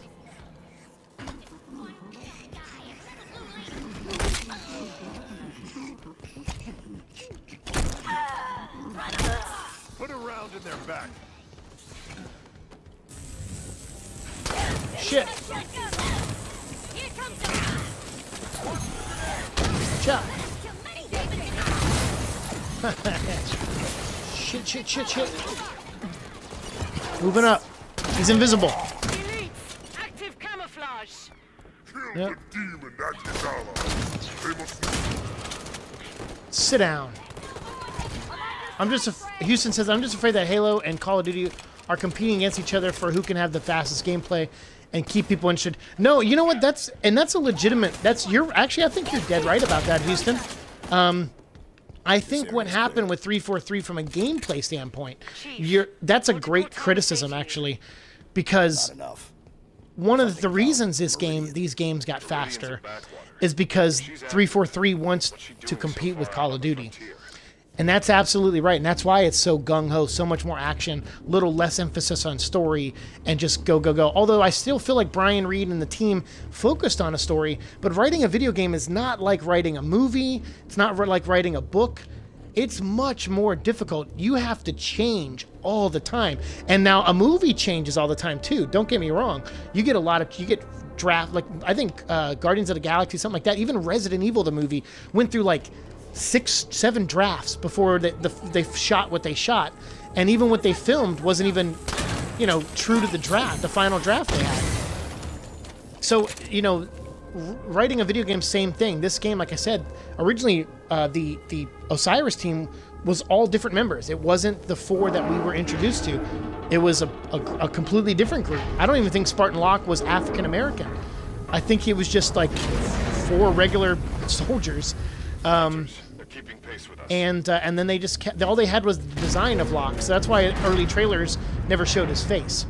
Put a round in their back. Shit. Chop. Shit, shit, shit, shit. Moving up. He's invisible. Elite, active camouflage. Kill Yep. the demon that is Allah. They must Sit down. I'm just. Af Houston says I'm just afraid that Halo and Call of Duty are competing against each other for who can have the fastest gameplay and keep people interested. No, you know what? That's and that's a legitimate. That's you're actually. I think you're dead right about that, Houston. Um, I think what happened with three forty-three from a gameplay standpoint, you're that's a great criticism actually, because one of the reasons this game, these games got faster, is because three forty-three wants to compete with Call of Duty. And that's absolutely right. And that's why it's so gung-ho, so much more action, little less emphasis on story, and just go, go, go. Although I still feel like Brian Reed and the team focused on a story, but writing a video game is not like writing a movie. It's not like writing a book. It's much more difficult. You have to change all the time. And now a movie changes all the time too. Don't get me wrong. You get a lot of, you get draft, like I think uh, Guardians of the Galaxy, something like that. Even Resident Evil, the movie, went through like six, seven drafts before they, the, they shot what they shot. And even what they filmed wasn't even, you know, true to the draft, the final draft they had. So, you know, writing a video game, same thing. This game, like I said, originally uh, the, the Osiris team was all different members. It wasn't the four that we were introduced to. It was a, a, a completely different group. I don't even think Spartan Locke was African-American. I think it was just like four regular soldiers. Um, and uh, and then they just kept, all they had was the design of Locke, so that's why early trailers never showed his face.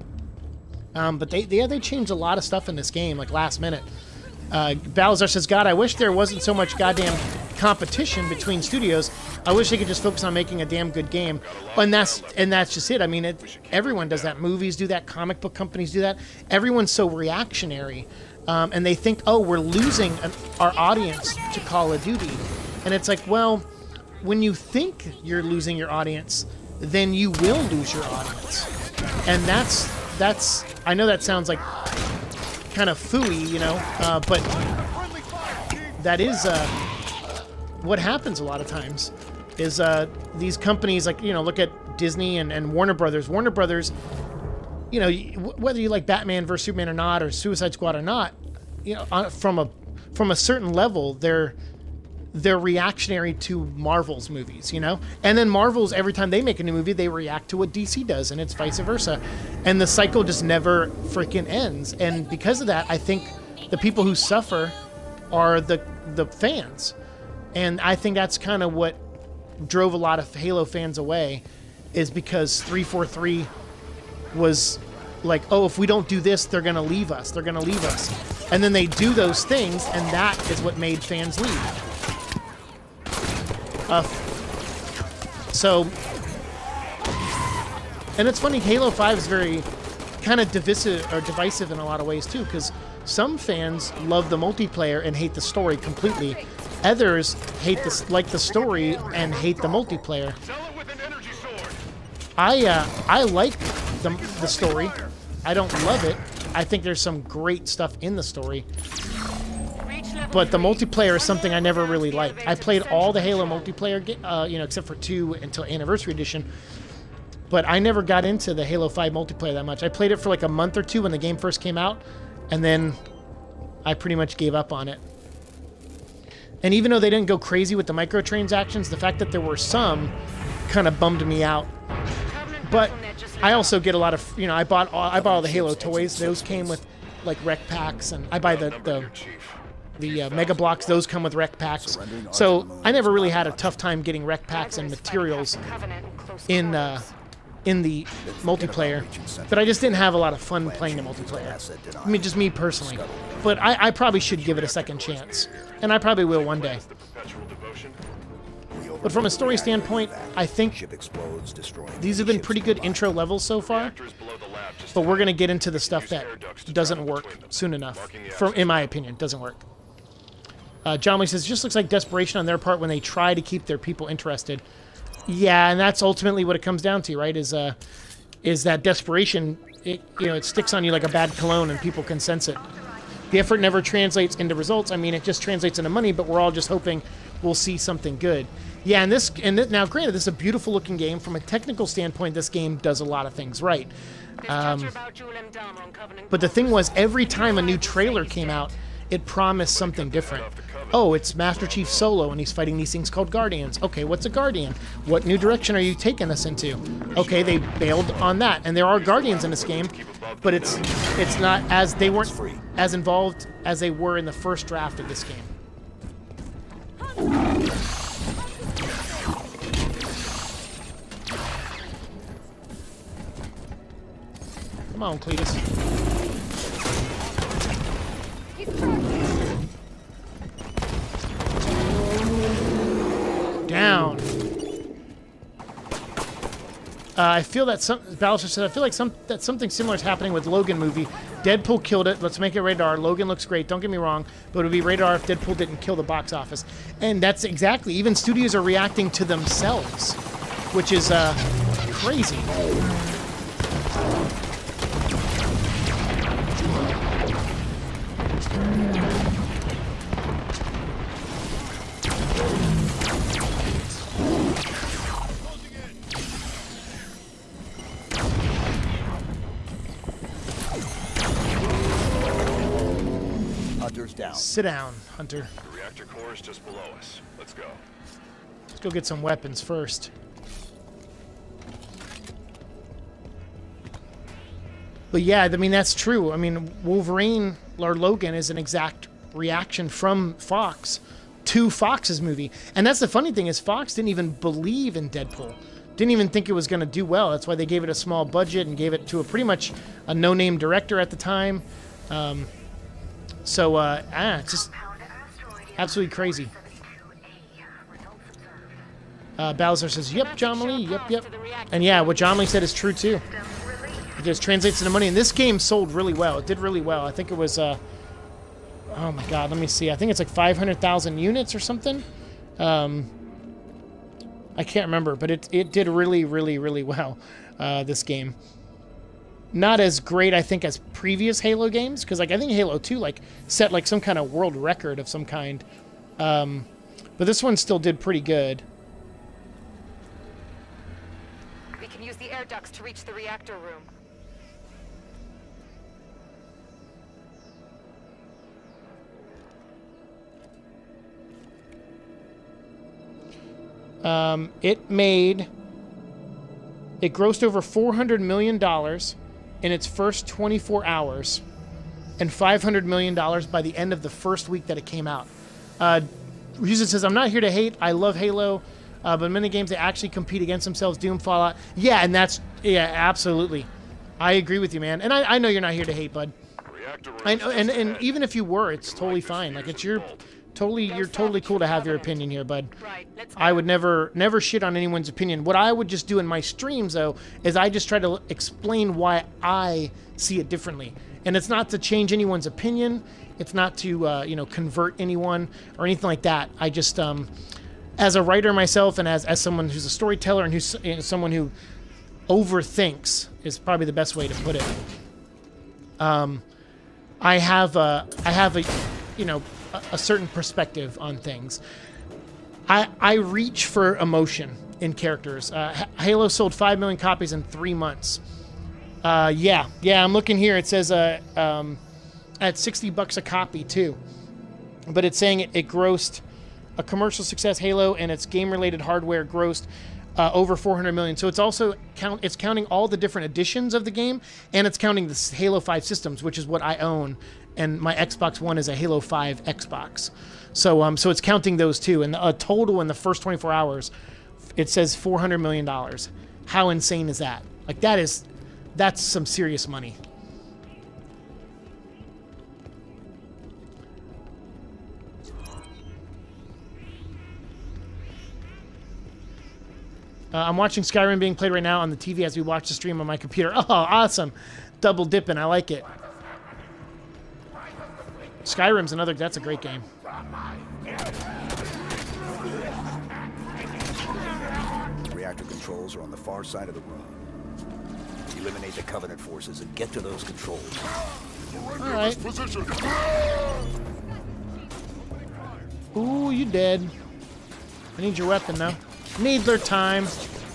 Um, but they, they yeah they changed a lot of stuff in this game, like last minute. Uh, Balazar says, God, I wish there wasn't so much goddamn competition between studios. I wish they could just focus on making a damn good game. And that's and that's just it. I mean, it, everyone does that. Movies do that. Comic book companies do that. Everyone's so reactionary. Um, and they think, oh, we're losing an, our audience to Call of Duty. And it's like, well, when you think you're losing your audience, then you will lose your audience. And that's, that's I know that sounds like kind of phooey, you know, uh, but that is uh, what happens a lot of times, is uh, these companies, like, you know, look at Disney and, and Warner Brothers. Warner Brothers, you know, whether you like Batman versus Superman or not, or Suicide Squad or not, you know, from a from a certain level, they're they're reactionary to Marvel's movies, you know? And then Marvel's, every time they make a new movie, they react to what D C does, and it's vice versa. And the cycle just never freaking ends. And because of that, I think the people who suffer are the the fans. And I think that's kind of what drove a lot of Halo fans away, is because three forty-three was like, oh, if we don't do this, they're going to leave us. They're going to leave us. And then they do those things, and that is what made fans leave. Uh, so, and it's funny, Halo five is very kind of divisive or divisive in a lot of ways too, because some fans love the multiplayer and hate the story completely. Others hate the like the story and hate the multiplayer. I uh, I like the the story. I don't love it. I think there's some great stuff in the story. But the multiplayer is something I never really liked. I played all the Halo multiplayer, uh, you know, except for two until Anniversary Edition. But I never got into the Halo five multiplayer that much. I played it for like a month or two when the game first came out, and then I pretty much gave up on it. And even though they didn't go crazy with the microtransactions, the fact that there were some kind of bummed me out. But I also get a lot of, you know, I bought all, I bought all the Halo toys. Those came with like rec packs, and I buy the the, the uh, Mega Blocks. Those come with rec packs. So I never really had a tough time getting rec packs and materials in uh, in the multiplayer. But I just didn't have a lot of fun playing the multiplayer. I mean, just me personally. But I, I probably should give it a second chance, and I probably will one day. But from a story standpoint, I think these have been pretty good intro levels so far. But we're going to get into the stuff that doesn't work soon enough. From, in my opinion, doesn't work. Uh, John Lee says, it just looks like desperation on their part when they try to keep their people interested. Yeah, and that's ultimately what it comes down to, right? Is uh, is that desperation, it, you know, it sticks on you like a bad cologne and people can sense it. The effort never translates into results. I mean, it just translates into money, but we're all just hoping we'll see something good. Yeah, and this, and th now, granted, this is a beautiful-looking game. From a technical standpoint, this game does a lot of things right. Um, but the thing was, every time a new trailer came out, it promised something different. Oh, it's Master Chief Solo, and he's fighting these things called Guardians. Okay, what's a Guardian? What new direction are you taking us into? Okay, they bailed on that, and there are Guardians in this game, but it's it's not as they weren't as involved as they were in the first draft of this game. Come on, Cletus. Down. Uh, I feel that some Ballister said I feel like some that something similar is happening with Logan movie. Deadpool killed it. Let's make it rated R. Logan looks great. Don't get me wrong, but it would be rated R if Deadpool didn't kill the box office. And that's exactly. Even studios are reacting to themselves, which is uh, crazy. Down. Sit down, Hunter. The reactor core is just below us. Let's go. Let's go get some weapons first. But yeah, I mean, that's true. I mean, Wolverine or Logan is an exact reaction from Fox to Fox's movie. And that's the funny thing is Fox didn't even believe in Deadpool. Didn't even think it was going to do well. That's why they gave it a small budget and gave it to a pretty much a no-name director at the time. Um... So, uh, ah, it's just absolutely crazy. Uh, Bowser says, yep, John Lee, yep, yep. And yeah, what John Lee said is true, too. It just translates into money. And this game sold really well. It did really well. I think it was, uh, oh my God, let me see. I think it's like five hundred thousand units or something. Um, I can't remember, but it, it did really, really, really well, uh, this game. Not as great, I think, as previous Halo games, because like I think Halo two like set like some kind of world record of some kind, um, but this one still did pretty good. We can use the air ducts to reach the reactor room. Um, it made it grossed over four hundred million dollars in its first twenty-four hours, and five hundred million dollars by the end of the first week that it came out. Uh, Ryuzen says, I'm not here to hate. I love Halo, uh, but many games, they actually compete against themselves. Doom, Fallout. Yeah, and that's, yeah, absolutely. I agree with you, man. And I, I know you're not here to hate, bud. I know, and, and even if you were, it's totally fine. Like, it's your... Totally, you're totally cool to have your opinion here, bud. I would never, never shit on anyone's opinion. What I would just do in my streams, though, is I just try to explain why I see it differently. And it's not to change anyone's opinion. It's not to, uh, you know, convert anyone or anything like that. I just, um, as a writer myself and as, as someone who's a storyteller and who's you know, someone who overthinks is probably the best way to put it. Um, I have a, I have a, you know, a certain perspective on things. I I reach for emotion in characters. Uh, Halo sold five million copies in three months. Uh, yeah, yeah, I'm looking here. It says uh, um, at sixty bucks a copy too. But it's saying it, it grossed a commercial success. Halo and its game-related hardware grossed uh, over four hundred million. So it's also count. It's counting all the different editions of the game, and it's counting the Halo five systems, which is what I own, and my Xbox One is a Halo five Xbox. So um, so it's counting those two, and a total in the first twenty-four hours, it says four hundred million dollars. How insane is that? Like that is, that's some serious money. Uh, I'm watching Skyrim being played right now on the T V as we watch the stream on my computer. Oh, awesome. Double dipping. I like it. Skyrim's another... That's a great game. Reactor controls are on the far side of the room. Eliminate the Covenant forces and get to those controls. All right. Ooh, you dead. I need your weapon, though. Needler time.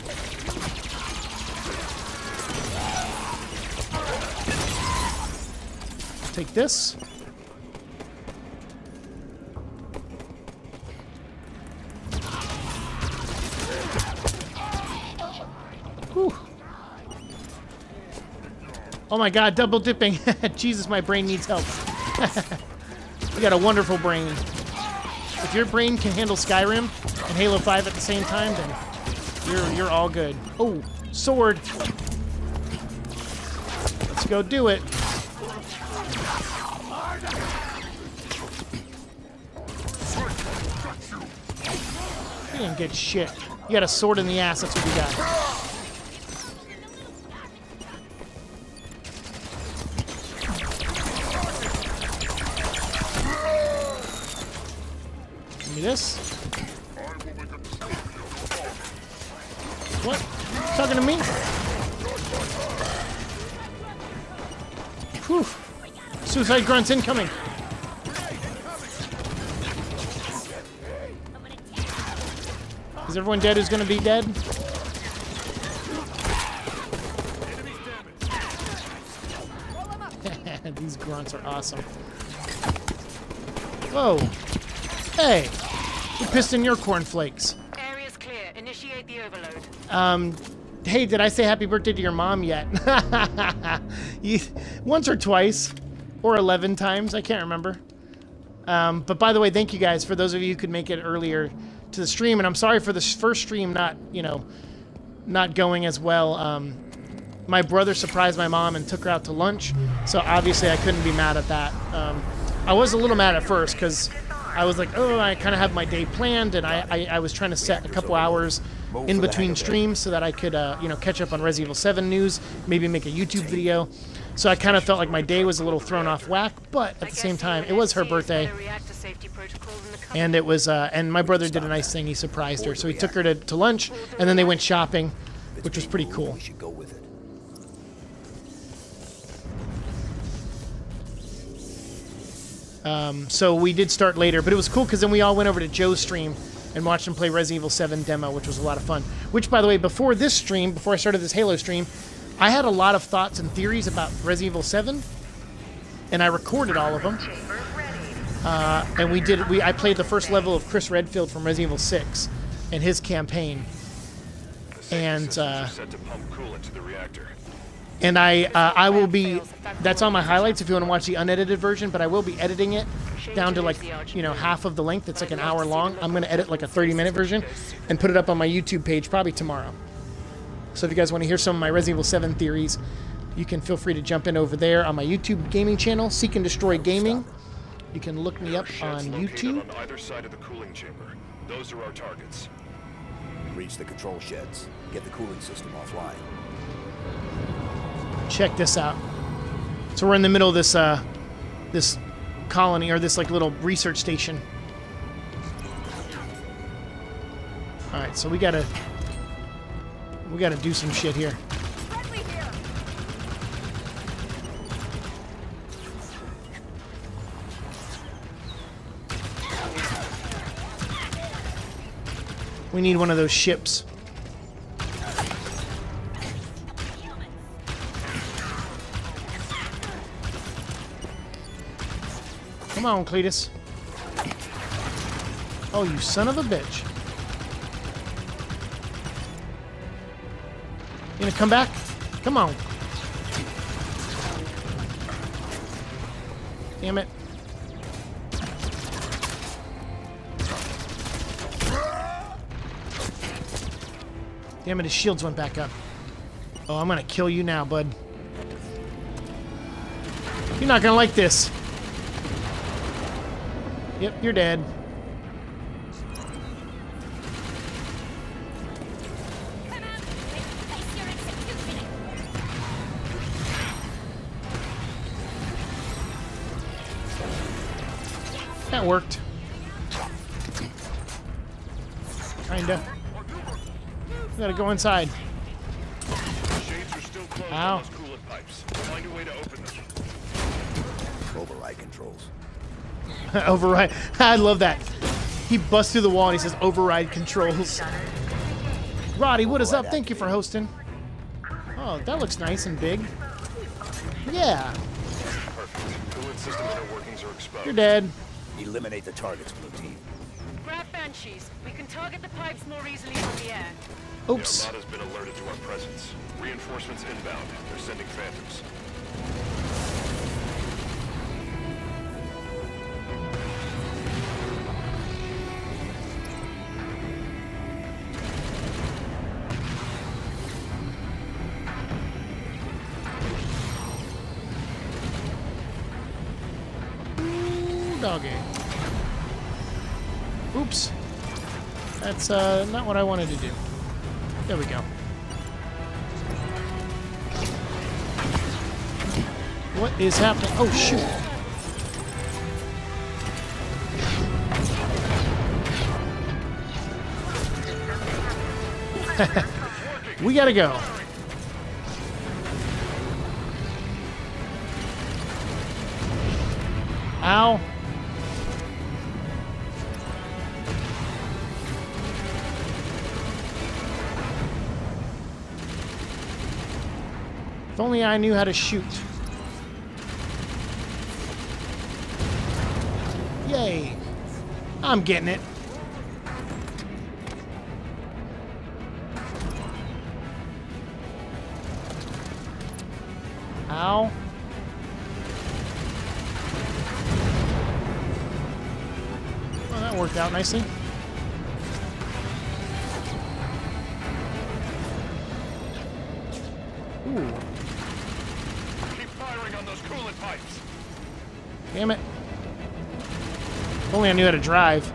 Take this. Whew. Oh my god, double dipping. Jesus, my brain needs help. You got a wonderful brain. If your brain can handle Skyrim and Halo five at the same time, then you're you're all good. Oh, sword. Let's go do it. You didn't get shit. You got a sword in the ass, that's what you got. Give me this. What? Talking to me? Whew. Suicide grunts incoming. Is everyone dead who's gonna be dead? These grunts are awesome. Whoa. Hey. You pissed in your cornflakes. Area's clear. Initiate the overload. Um, hey, did I say happy birthday to your mom yet? you, once or twice. Or eleven times. I can't remember. Um, but by the way, thank you guys for those of you who could make it earlier to the stream. And I'm sorry for this first stream not, you know, not going as well. Um, my brother surprised my mom and took her out to lunch. So obviously I couldn't be mad at that. Um, I was a little mad at first because I was like, oh, I kind of have my day planned, and I, I, I was trying to set a couple hours in between streams so that I could, uh, you know, catch up on Resident Evil seven news, maybe make a YouTube video. So I kind of felt like my day was a little thrown off whack, but at the same time, it was her birthday, and it was, uh, and my brother did a nice thing. He surprised her, so he took her to, to lunch, and then they went shopping, which was pretty cool. Um, so we did start later, but it was cool because then we all went over to Joe's stream and watched him play Resident Evil seven demo, which was a lot of fun. Which, by the way, before this stream, before I started this Halo stream, I had a lot of thoughts and theories about Resident Evil seven, and I recorded all of them. Uh, and we did. We I played the first level of Chris Redfield from Resident Evil six and his campaign, and uh, and I uh, I will be. That's on my highlights if you want to watch the unedited version, but I will be editing it down to like, you know, half of the length. It's like an hour long. I'm going to edit like a thirty minute version and put it up on my YouTube page probably tomorrow. So if you guys want to hear some of my Resident Evil seven theories, you can feel free to jump in over there on my YouTube gaming channel, Seek and Destroy Gaming. You can look me up on YouTube. On either side of the cooling chamber. Those are our targets. Reach the control sheds. Get the cooling system offline. Check this out. So we're in the middle of this uh, this colony, or this like little research station. All right, so we gotta we gotta do some shit here. We need one of those ships. Come on, Cletus. Oh, you son of a bitch. You gonna come back? Come on. Damn it. Damn it, his shields went back up. Oh, I'm gonna kill you now, bud. You're not gonna like this. Yep, you're dead. That worked. Kinda. We gotta go inside. Shades are still closed Ow. on those coolant pipes. Find a way to open them. Override controls. Override. I love that. He busts through the wall and he says override controls. Roddy, what is up? Thank you for hosting. Oh, that looks nice and big. Yeah. Perfect. Coolant system inner workings are exposed. You're dead. Eliminate the targets, blue team. Grab Banshees. We can target the pipes more easily from the air. Oops. The Armada's been alerted to our presence. Reinforcements inbound. They're sending phantoms. Doggy. Oops. That's uh, not what I wanted to do. There we go. What is happening? Oh, shoot. We gotta go. Ow. If only I knew how to shoot. Yay. I'm getting it. Ow. Well, that worked out nicely. Ooh. Keep firing on those coolant pipes. Damn it. If only I knew how to drive.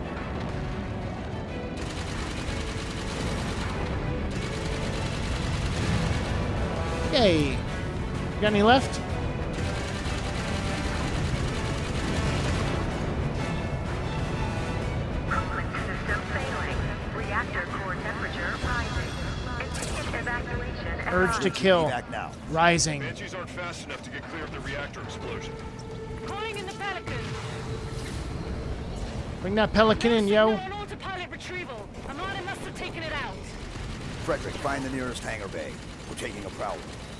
Yay. You got any left? Coolant system failing. Reactor core temperature rising. Immediate evacuation. Urge to kill. Back now. Rising. Banshees aren't fast enough to get clear of the reactor explosion. Calling in the Pelican. Bring that Pelican in, yo. On autopilot retrieval. Armada must have taken it out. Frederick, find the nearest hangar bay. We're taking a prowler.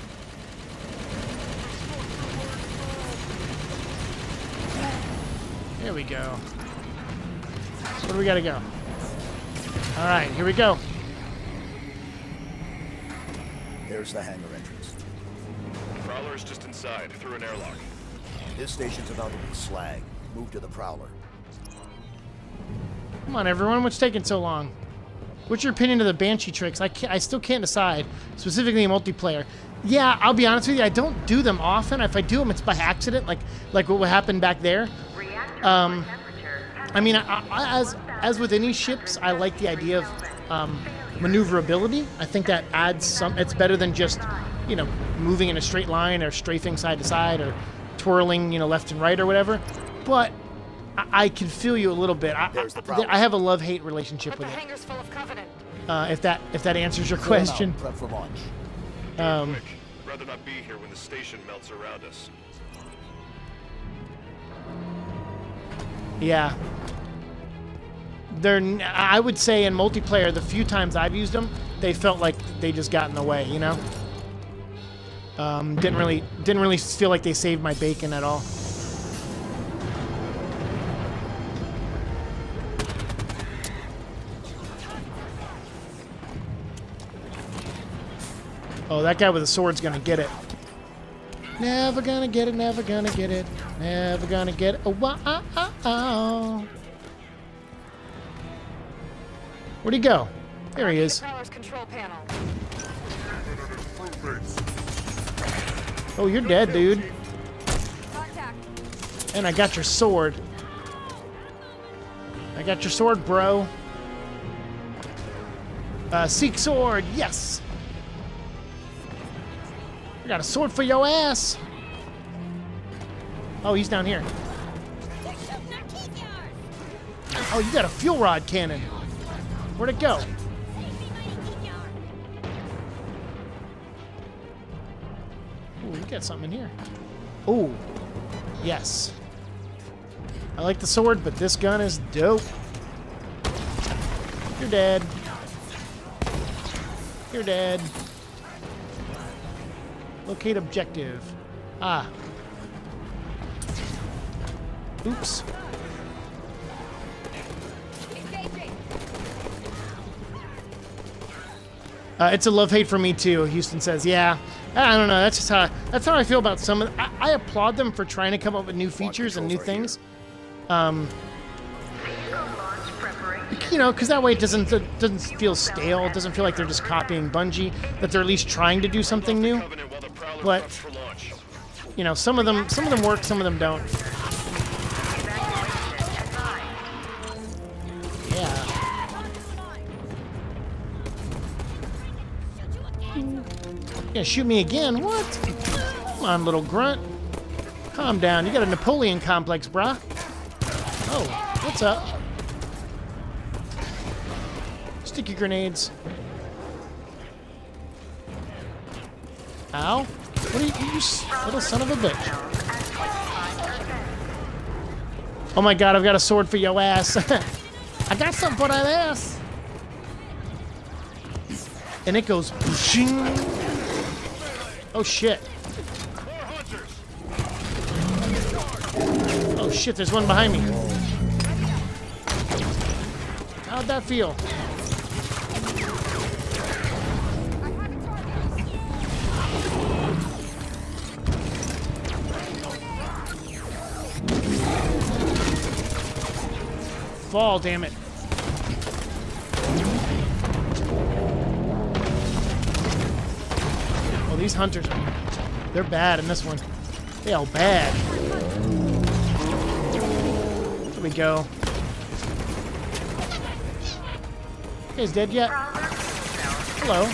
There we go. Where do we gotta go? Alright, here we go. There's the hangar entrance. Prowler is just inside, through an airlock. This station's about to be slag. Move to the prowler. Come on, everyone. What's taking so long? What's your opinion of the Banshee tricks? I, can't, I still can't decide, specifically in multiplayer. Yeah, I'll be honest with you. I don't do them often. If I do them, it's by accident, like like what happened back there. Um, I mean, I, I, as as with any ships, I like the idea of um, maneuverability. I think that adds some. It's better than just, you know, moving in a straight line or strafing side to side or twirling, you know, left and right or whatever. But I, I can feel you a little bit. I, I, I have a love-hate relationship But with the it. hangar's full of Covenant. Uh, if that if that answers your Clear 'em question. out. Prep for launch. Um, Quick. Rather not be here when the station melts around us. Yeah. They're, n- I would say in multiplayer, the few times I've used them, they felt like they just got in the way, you know? Um, didn't really, didn't really feel like they saved my bacon at all. Oh, that guy with the sword's gonna get it. Never gonna get it, never gonna get it. Never gonna get it. Oh, wow, oh, oh, oh. Where'd he go? There he is. Control panel. Oh, you're dead, dude. And I got your sword. I got your sword, bro. Uh, seek sword, yes! I got a sword for your ass! Oh, he's down here. Oh, you got a fuel rod cannon. Where'd it go? Ooh, we got something in here. Ooh, yes. I like the sword, but this gun is dope. You're dead. You're dead. Locate objective. Ah. Oops. Uh, it's a love-hate for me too. Houston says, "Yeah, I don't know. That's just how that's how I feel about some of. I, I applaud them for trying to come up with new features and new things. Um, you know, because that way it doesn't it doesn't feel stale. It doesn't feel like they're just copying Bungie. That they're at least trying to do something new. But you know, some of them some of them work, some of them don't. Yeah." You're gonna shoot me again? What? Come on, little grunt. Calm down. You got a Napoleon complex, brah. Oh, what's up? Sticky grenades. Ow. What are you, you little son of a bitch? Oh my god, I've got a sword for your ass. I got something for that ass. And it goes shing. Oh shit. Oh shit, there's one behind me. How'd that feel? Fall, damn it. Oh, these hunters, they're bad in this one. They all bad. There we go. You guys dead yet? Hello.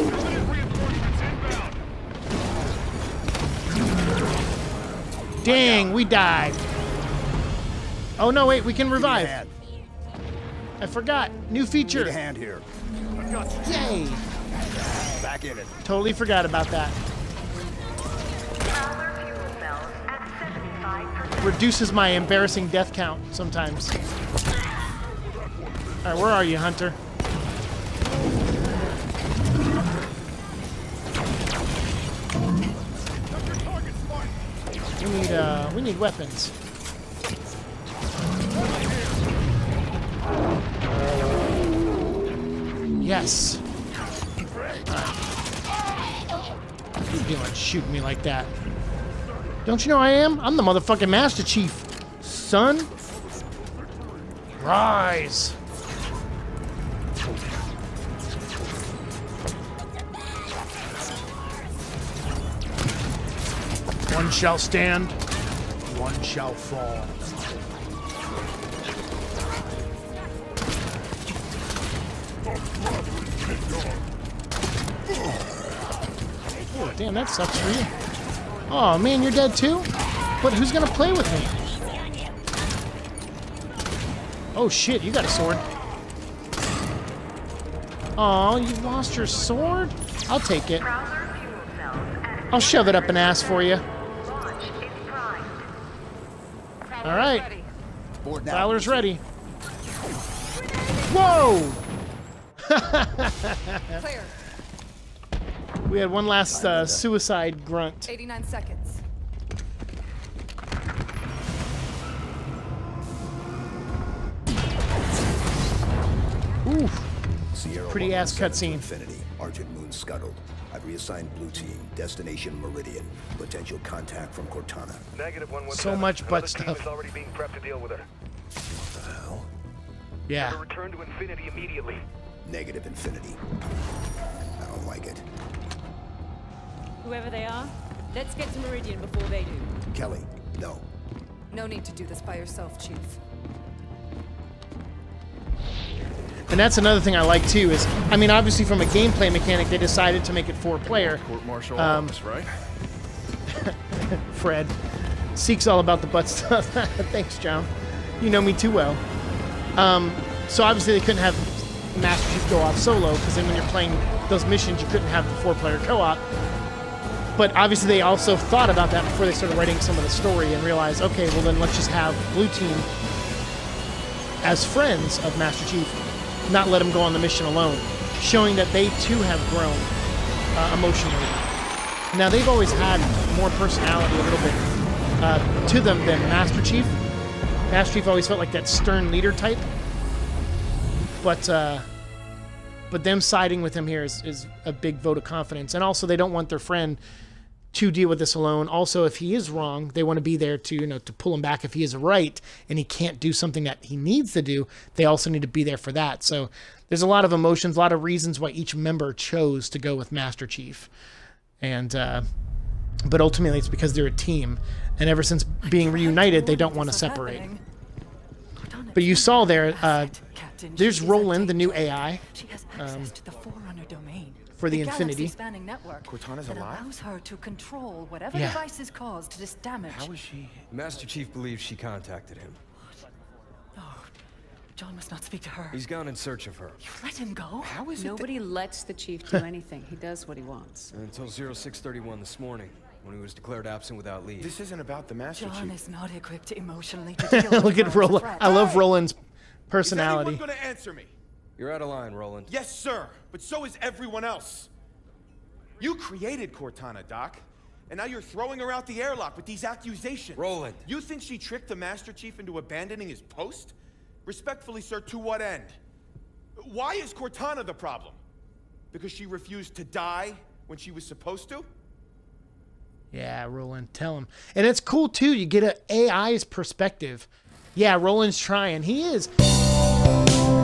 Dang, we died. Oh no, wait, we can revive. I forgot. New feature. Need a hand here. Yay. Back in it. Totally forgot about that. Reduces my embarrassing death count sometimes. Alright, where are you, Hunter? We need uh we need weapons. Yes. Alright. What are you doing shooting me like that? Don't you know I am? I'm the motherfucking Master Chief, son. Rise. One shall stand, one shall fall. Oh, damn, that sucks for you. Oh man, you're dead too? But who's gonna play with me? Oh shit, you got a sword. Oh, you lost your sword? I'll take it. I'll shove it up an ass for you. Alright. Fowler's ready. Whoa! We had one last uh, suicide grunt. eighty-nine seconds. Oof. Sierra Pretty ass cutscene. Infinity. Argent Moon scuttled. I've Reassigned blue team. Destination Meridian. Potential contact from Cortana. Negative one one So seven. much butt Another team stuff. is already being prepped to deal with her. What the hell? Yeah. Have her return to Infinity immediately. Negative Infinity. I don't like it. Whoever they are, let's get to Meridian before they do. Kelly, no. No need to do this by yourself, Chief. And that's another thing I like too is, I mean, obviously from a gameplay mechanic, they decided to make it four player. Court martial Um, office, right? Fred. Seek's all about the butt stuff. Thanks, John. You know me too well. Um, so obviously they couldn't have Master Chief go off solo, because then when you're playing those missions, you couldn't have the four-player co-op. But obviously they also thought about that before they started writing some of the story and realized, okay, well then let's just have Blue Team as friends of Master Chief, not let him go on the mission alone, showing that they too have grown uh, emotionally. Now they've always had more personality a little bit uh, to them than Master Chief. Master Chief always felt like that stern leader type, but uh, but them siding with him here is, is a big vote of confidence. And also they don't want their friend to deal with this alone. Also, if he is wrong, they want to be there to, you know, to pull him back if he is right and he can't do something that he needs to do. They also need to be there for that. So there's a lot of emotions, a lot of reasons why each member chose to go with Master Chief. And uh, but ultimately it's because they're a team. And ever since being reunited, they don't want to separate. But you saw there, uh, there's Roland, the new A I. She has Um, access to the Forerunner domain. for the Infinity. Spanning network Cortana's that alive? allows her to control whatever Yeah. devices caused this damage. How is she? Master Chief believes she contacted him. No, John must not speak to her. He's gone in search of her. Let him go. How is Nobody lets the chief do anything. He does what he wants. Until zero six thirty-one this morning, when he was declared absent without leave. This isn't about the Master John Chief. is not equipped emotionally to deal with Look her at as a Roland. threat. I love Roland's Is personality. anyone gonna answer me? You're out of line, Roland. Yes, sir. But so is everyone else. You created Cortana, Doc. And now you're throwing her out the airlock with these accusations. Roland. You think she tricked the Master Chief into abandoning his post? Respectfully, sir, to what end? Why is Cortana the problem? Because she refused to die when she was supposed to? Yeah, Roland, tell him. And it's cool, too. You get an A I's perspective. Yeah, Roland's trying. He is.